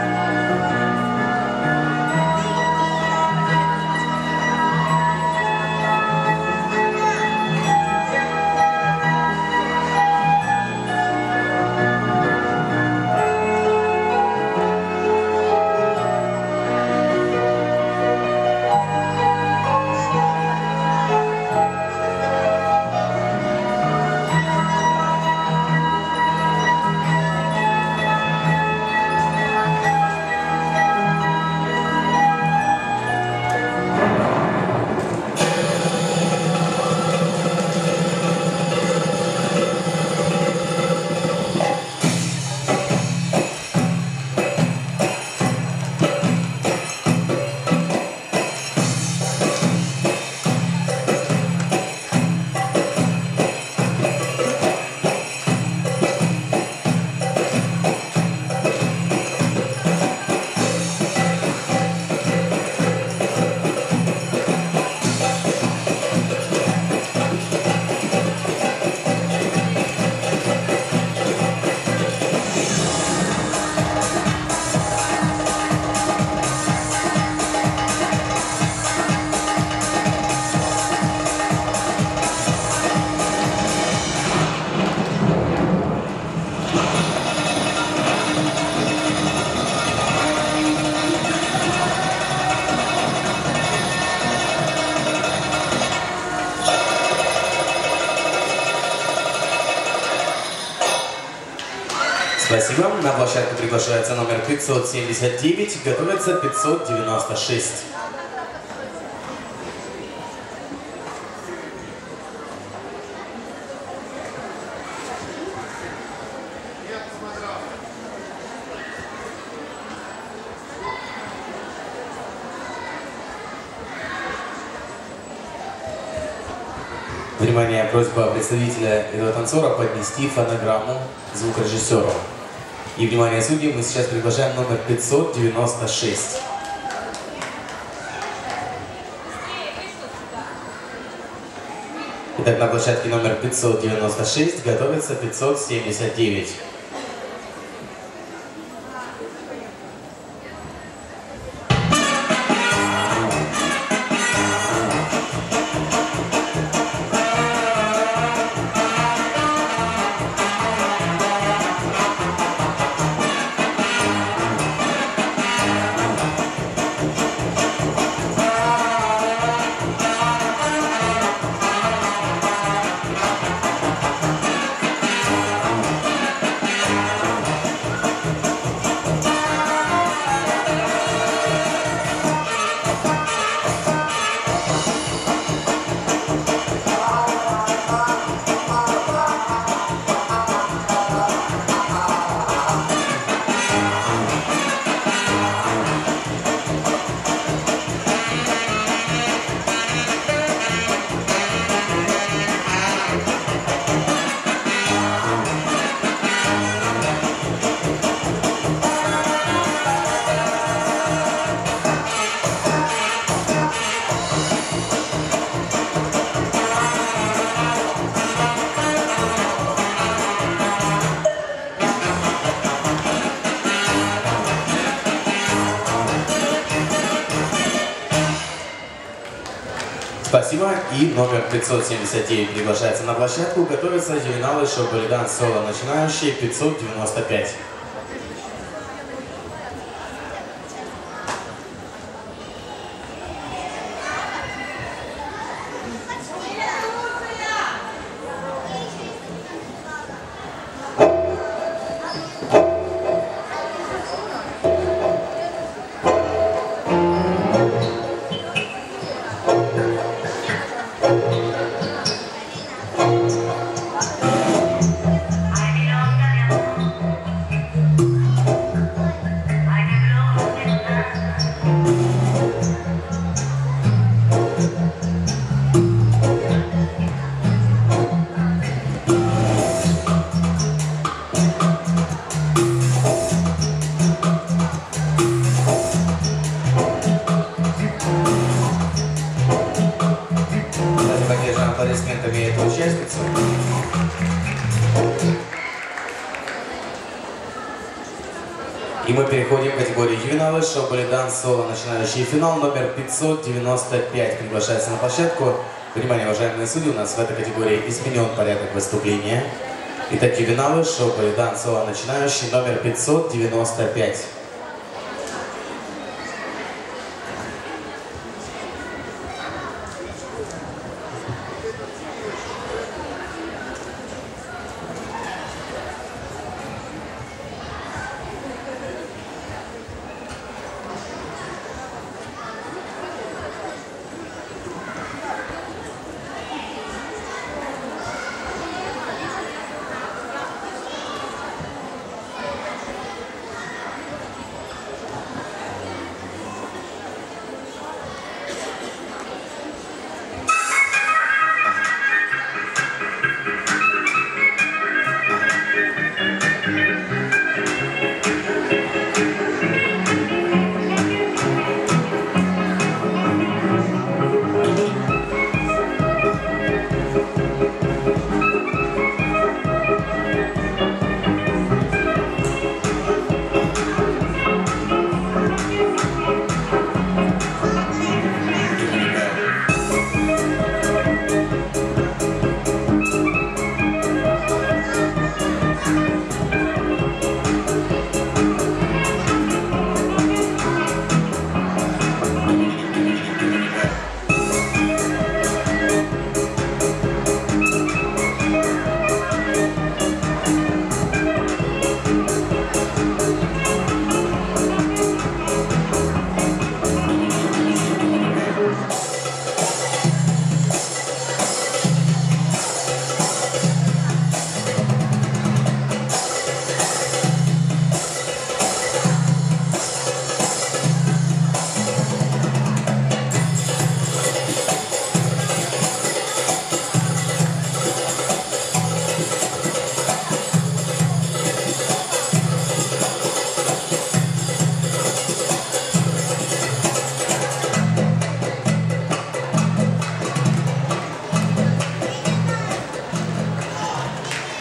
Спасибо. На площадку приглашается номер пятьсот семьдесят девять, готовится пятьсот девяносто шесть. Внимание, просьба представителя этого танцора поднести фонограмму звукорежиссеру. И внимание, судьи, мы сейчас приглашаем номер пятьсот девяносто шесть. Итак, на площадке номер пятьсот девяносто шесть готовится пятьсот семьдесят девять. Спасибо. И номер пятьсот семьдесят девять приглашается на площадку. Готовится ювеналы шоу-балет соло начинающие пятьсот девяносто пять. Аплодисментами эту участницу. И мы переходим к категории ювеналы шоу-балет соло начинающий финал номер пятьсот девяносто пять приглашается на площадку. Внимание, уважаемые судьи, у нас в этой категории изменен порядок выступления. Итак, ювеналы шоу-балет соло начинающий номер пятьсот девяносто пять.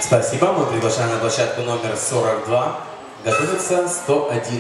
Спасибо. Мы приглашаем на площадку номер сорок два. Готовится сто один.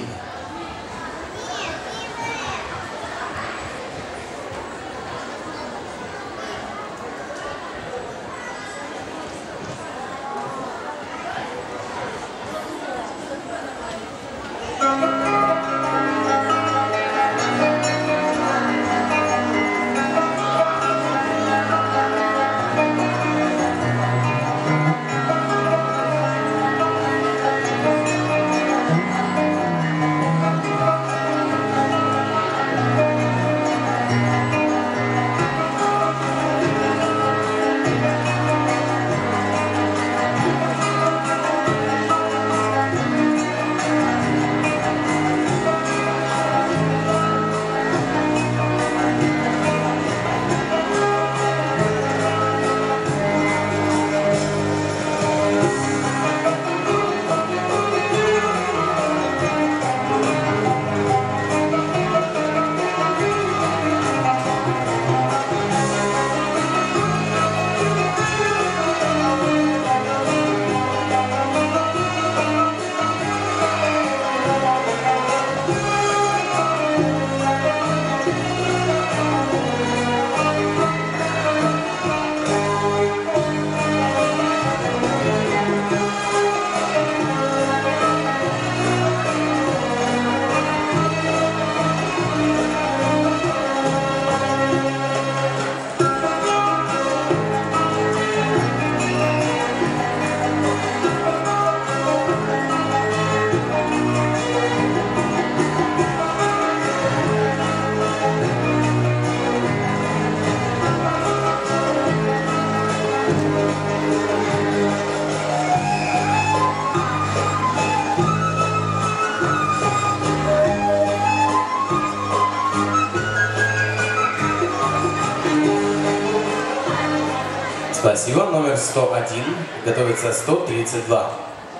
Спасибо. Номер сто один. Готовится сто тридцать два.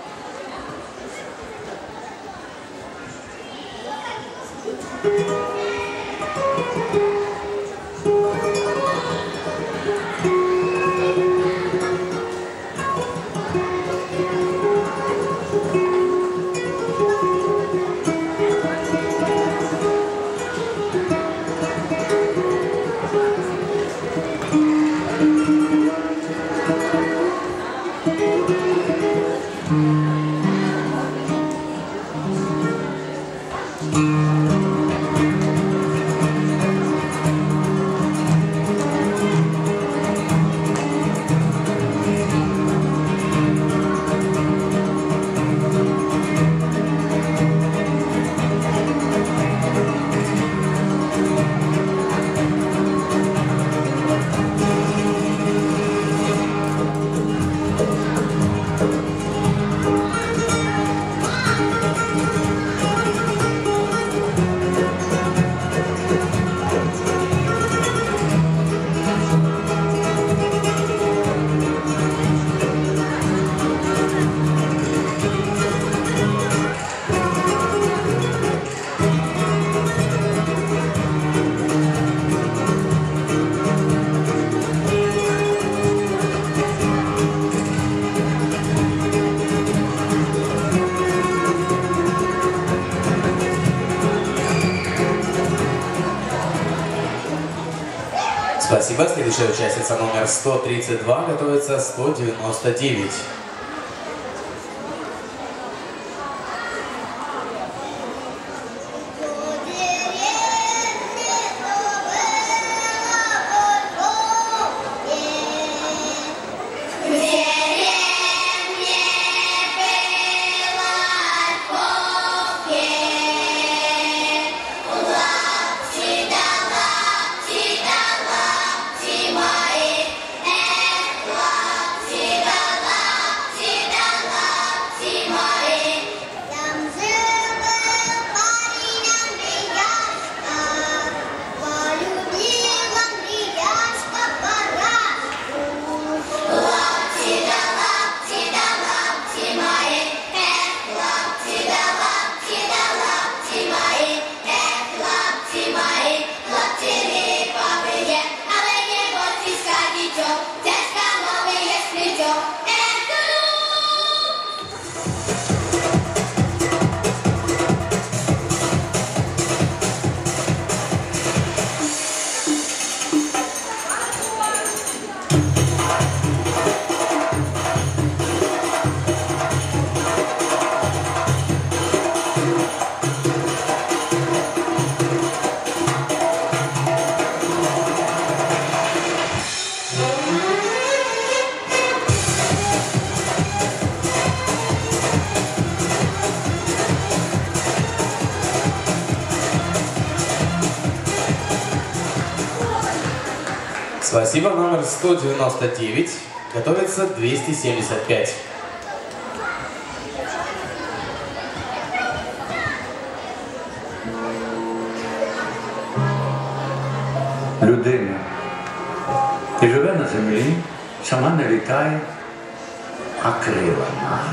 Спасибо. Следующая участница номер сто тридцать два. Готовится сто девяносто девять. Всегда Спасибо. Номер сто девяносто девять. Готовится двести семьдесят пять. Людина і живе на землі, сама не літає, а крила має.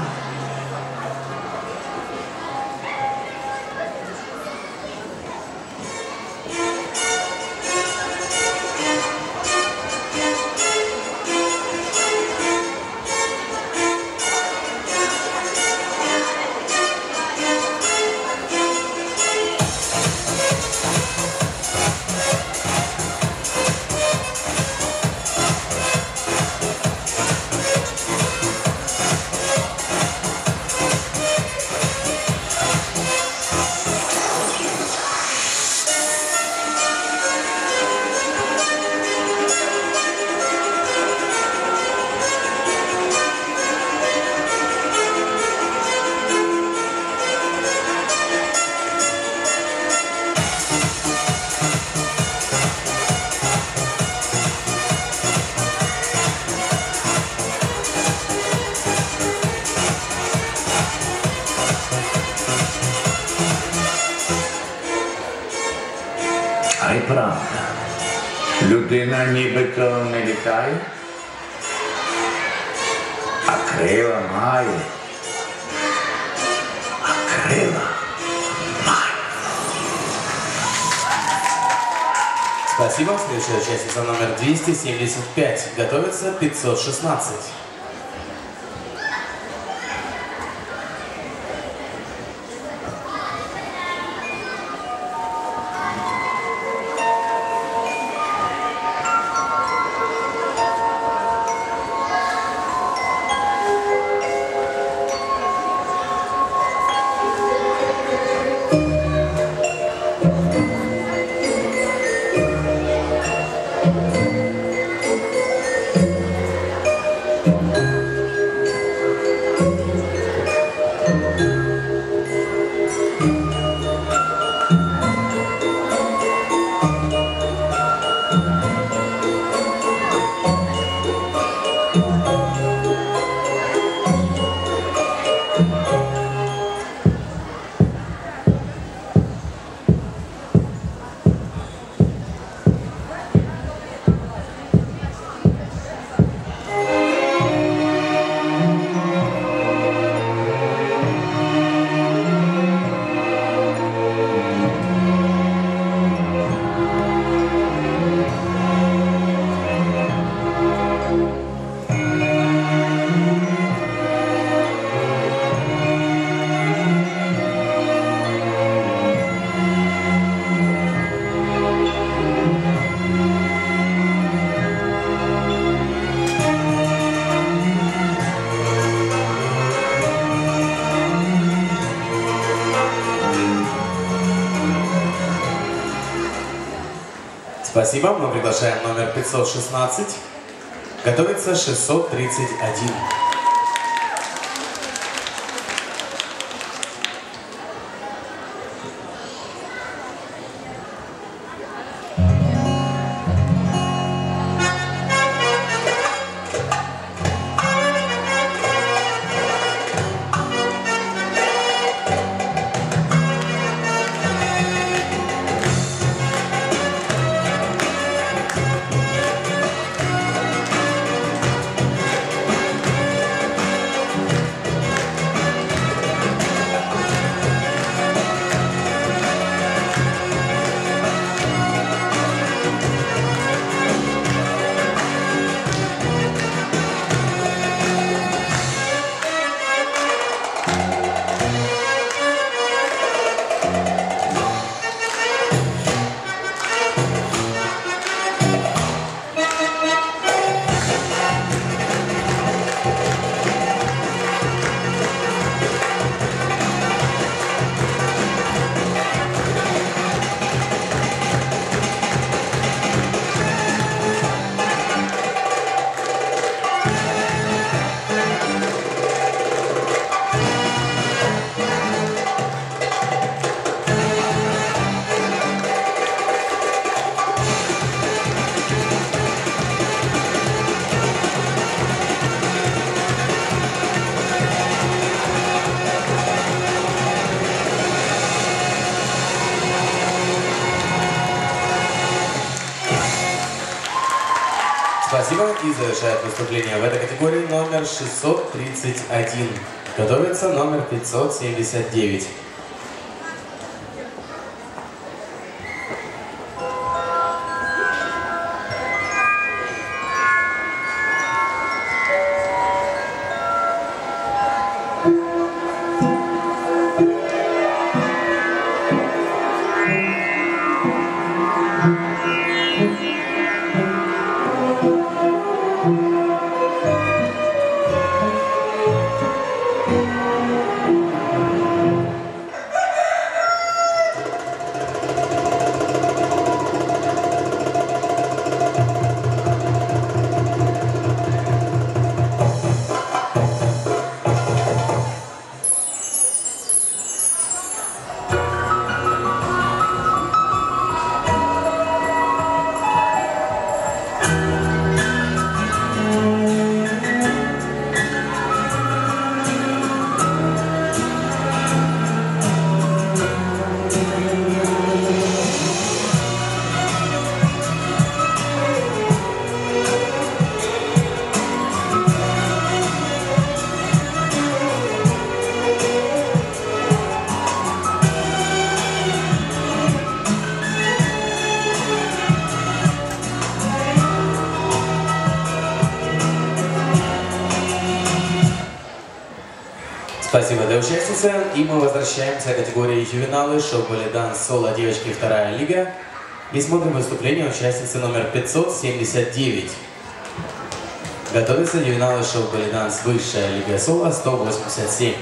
А й правда, людина нібито не літає, а крила має, а крила має. Спасибо. Следующая участница номер двести семьдесят пять. Готовится пятьсот шестнадцать. Спасибо. Мы приглашаем номер пятьсот шестнадцать. Готовится шестьсот тридцать один. Спасибо. И завершает выступление в этой категории номер шестьсот тридцать один. Готовится номер пятьсот семьдесят девять. Спасибо для участницы. И мы возвращаемся к категории ювеналы шоу-балет данс соло девочки вторая лига. И смотрим выступление участницы номер пятьсот семьдесят девять. Готовится ювеналы шоу-балет данс высшая лига соло сто восемьдесят семь.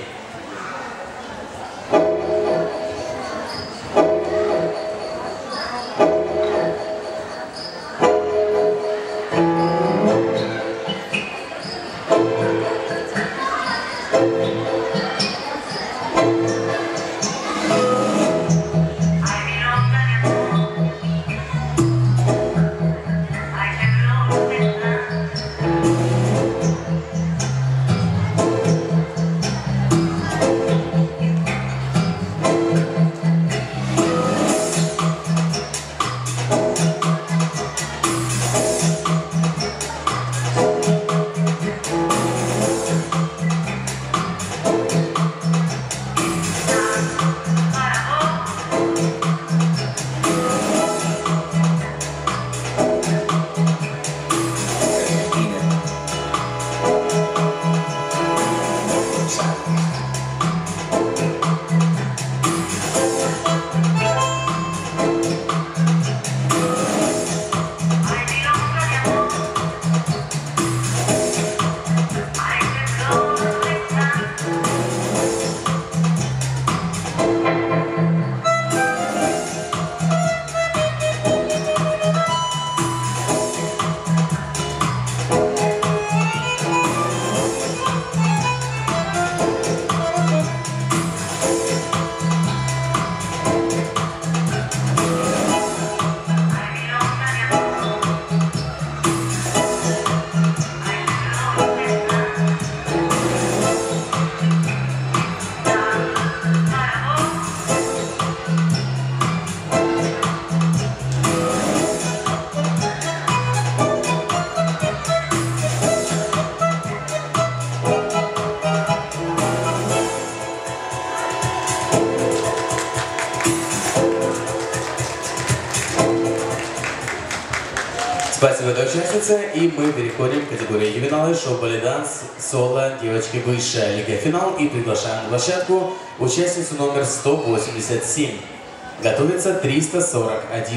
Спасибо для участницы. И мы переходим к категории ювеналы шоу-балет данс соло девочки высшая лига финал. И приглашаем на площадку участницу номер сто восемьдесят семь. Готовится триста сорок один.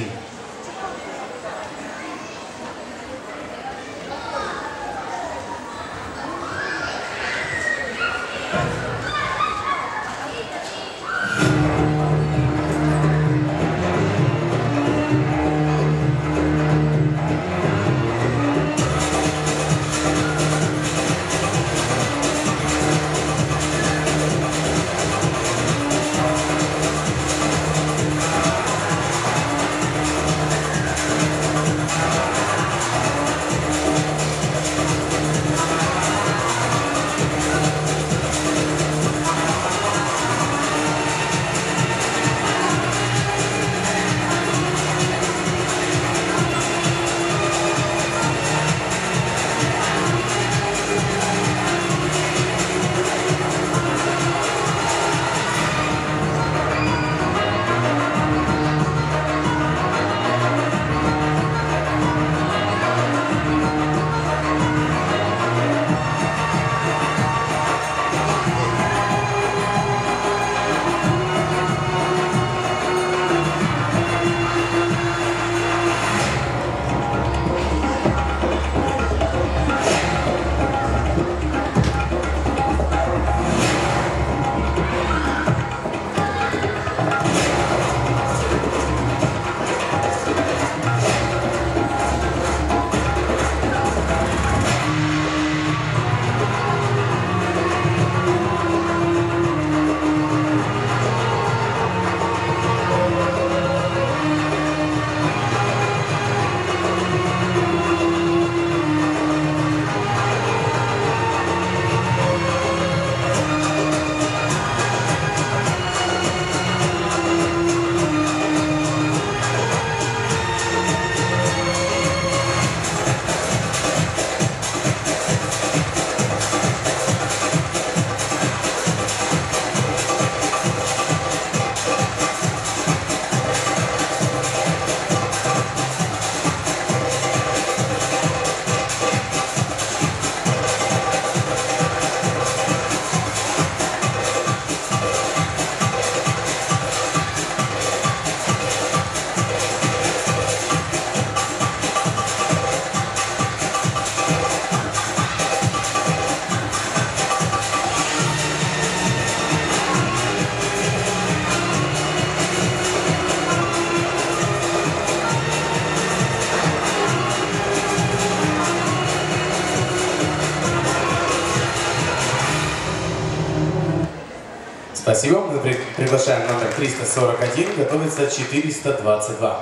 Спасибо. Мы при- приглашаем номер триста сорок один, готовится четыреста двадцать два.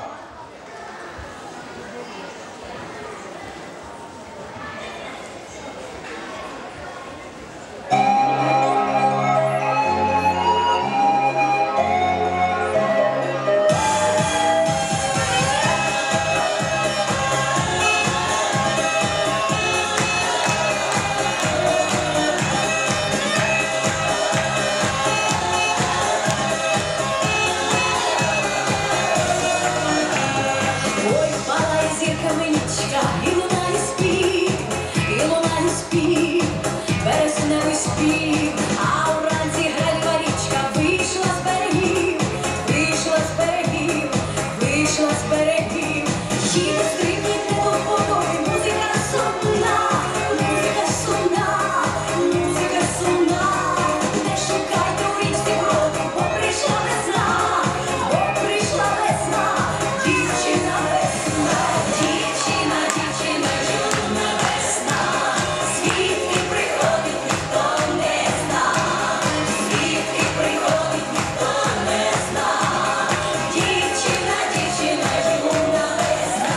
Ой, палає зірками нічка, і луна не спів, і луна не спів, вересневий спів, а вранці грайлива річка вийшла з берегів, вийшла з берегів, вийшла з берегів. Їде стрибніте до водою, музика сумна, музика сумна, музика сумна. Не шукайте у річці броду, бо прийшла весна, бо прийшла весна. Дівчина весна, дівчина, дівчина, юна весна. Звідки приходить, ніхто не зна, звідки приходить, ніхто не зна. Дівчина, дівчина, юна весна.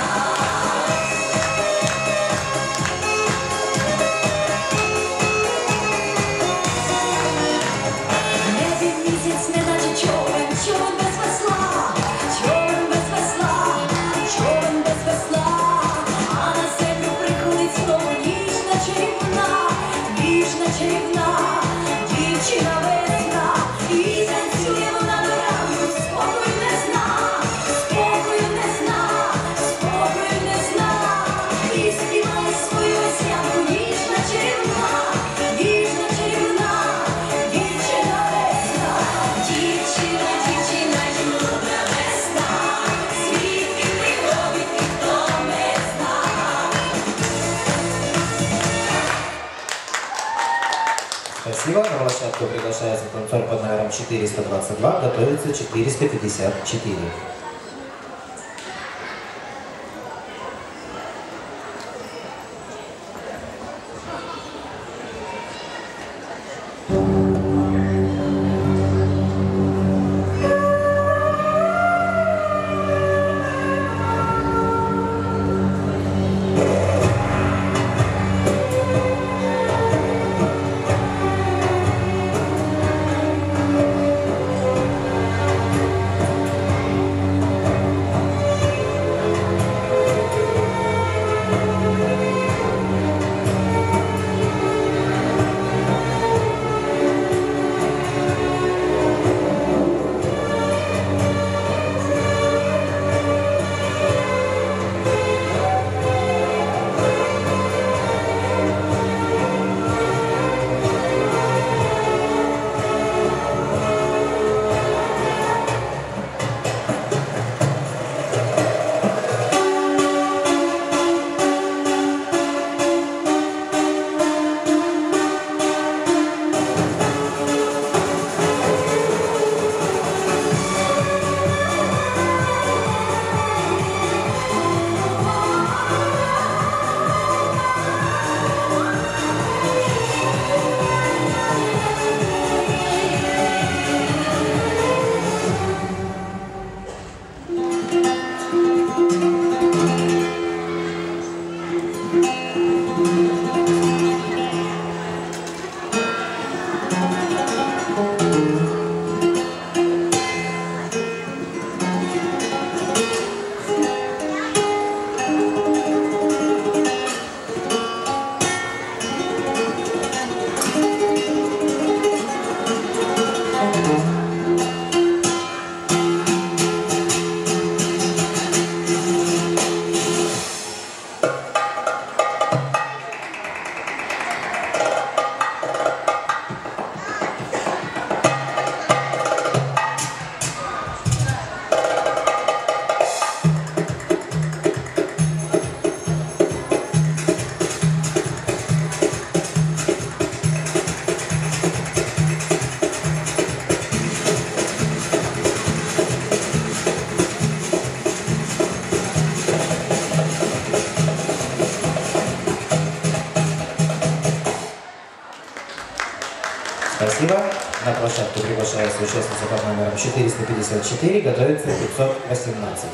В небі місяць, неначе човен, човен без весла, човен без весла, човен без весла, а на землю приходить знову ніжна чарівна, ніжна чарівна, дівчина весна, і танцює вона до ранку, спокою не зна, спокою не зна, спокою не зна, і співає свою веснянку, ніжна чарівна, ніжна чарівна, дівчина весна, дівчина, дівчина, юна весна, звідки приходить, ніхто не зна. Спасибо. На площадку приглашается танцор под номером четыреста двадцать два, готовится четыреста пятьдесят четыре. Спасибо. На площадку приглашается участница под номером четыреста пятьдесят четыре, готовится пятьсот восемнадцать.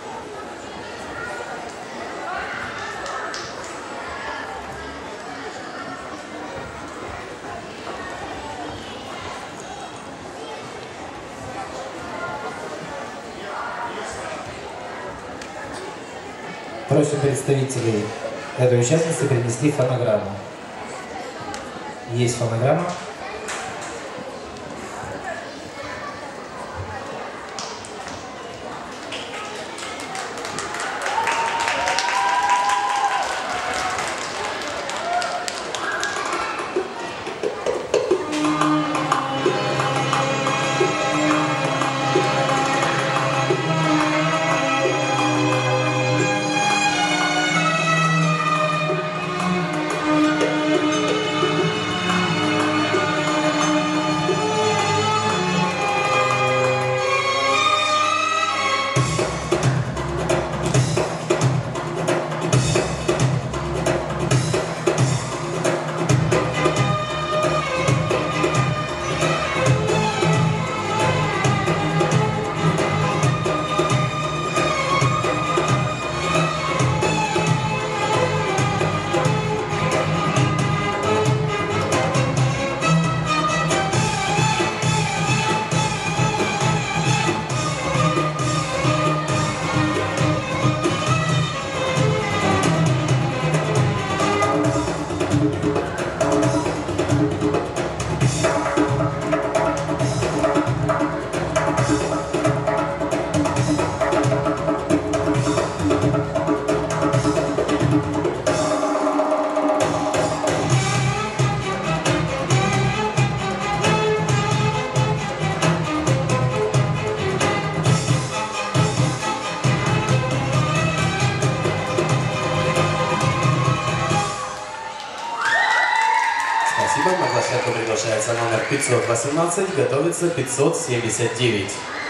Просим представителей этой участницы принести фонограмму. Есть фонограмма. На площадку приглашается номер пятьсот восемнадцать, готовится пятьсот семьдесят девять.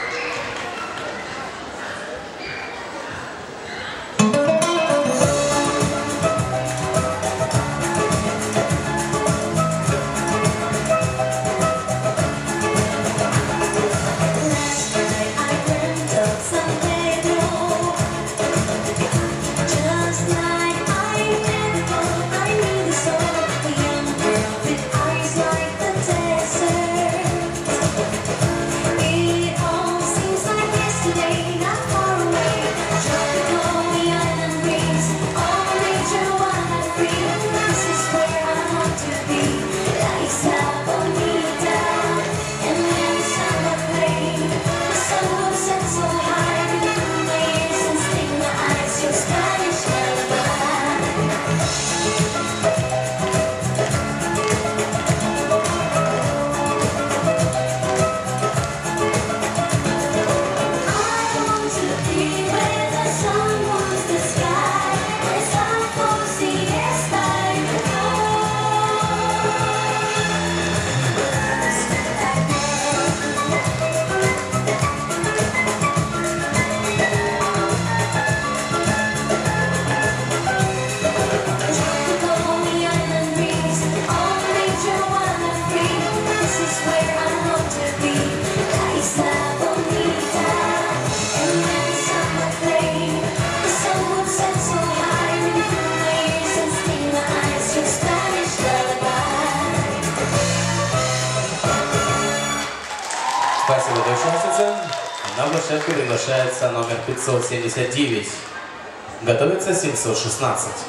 Спасибо, участница. На площадку приглашается номер пятьсот семьдесят девять. Готовится семьсот шестнадцать.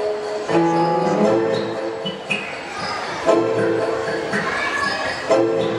Thank you.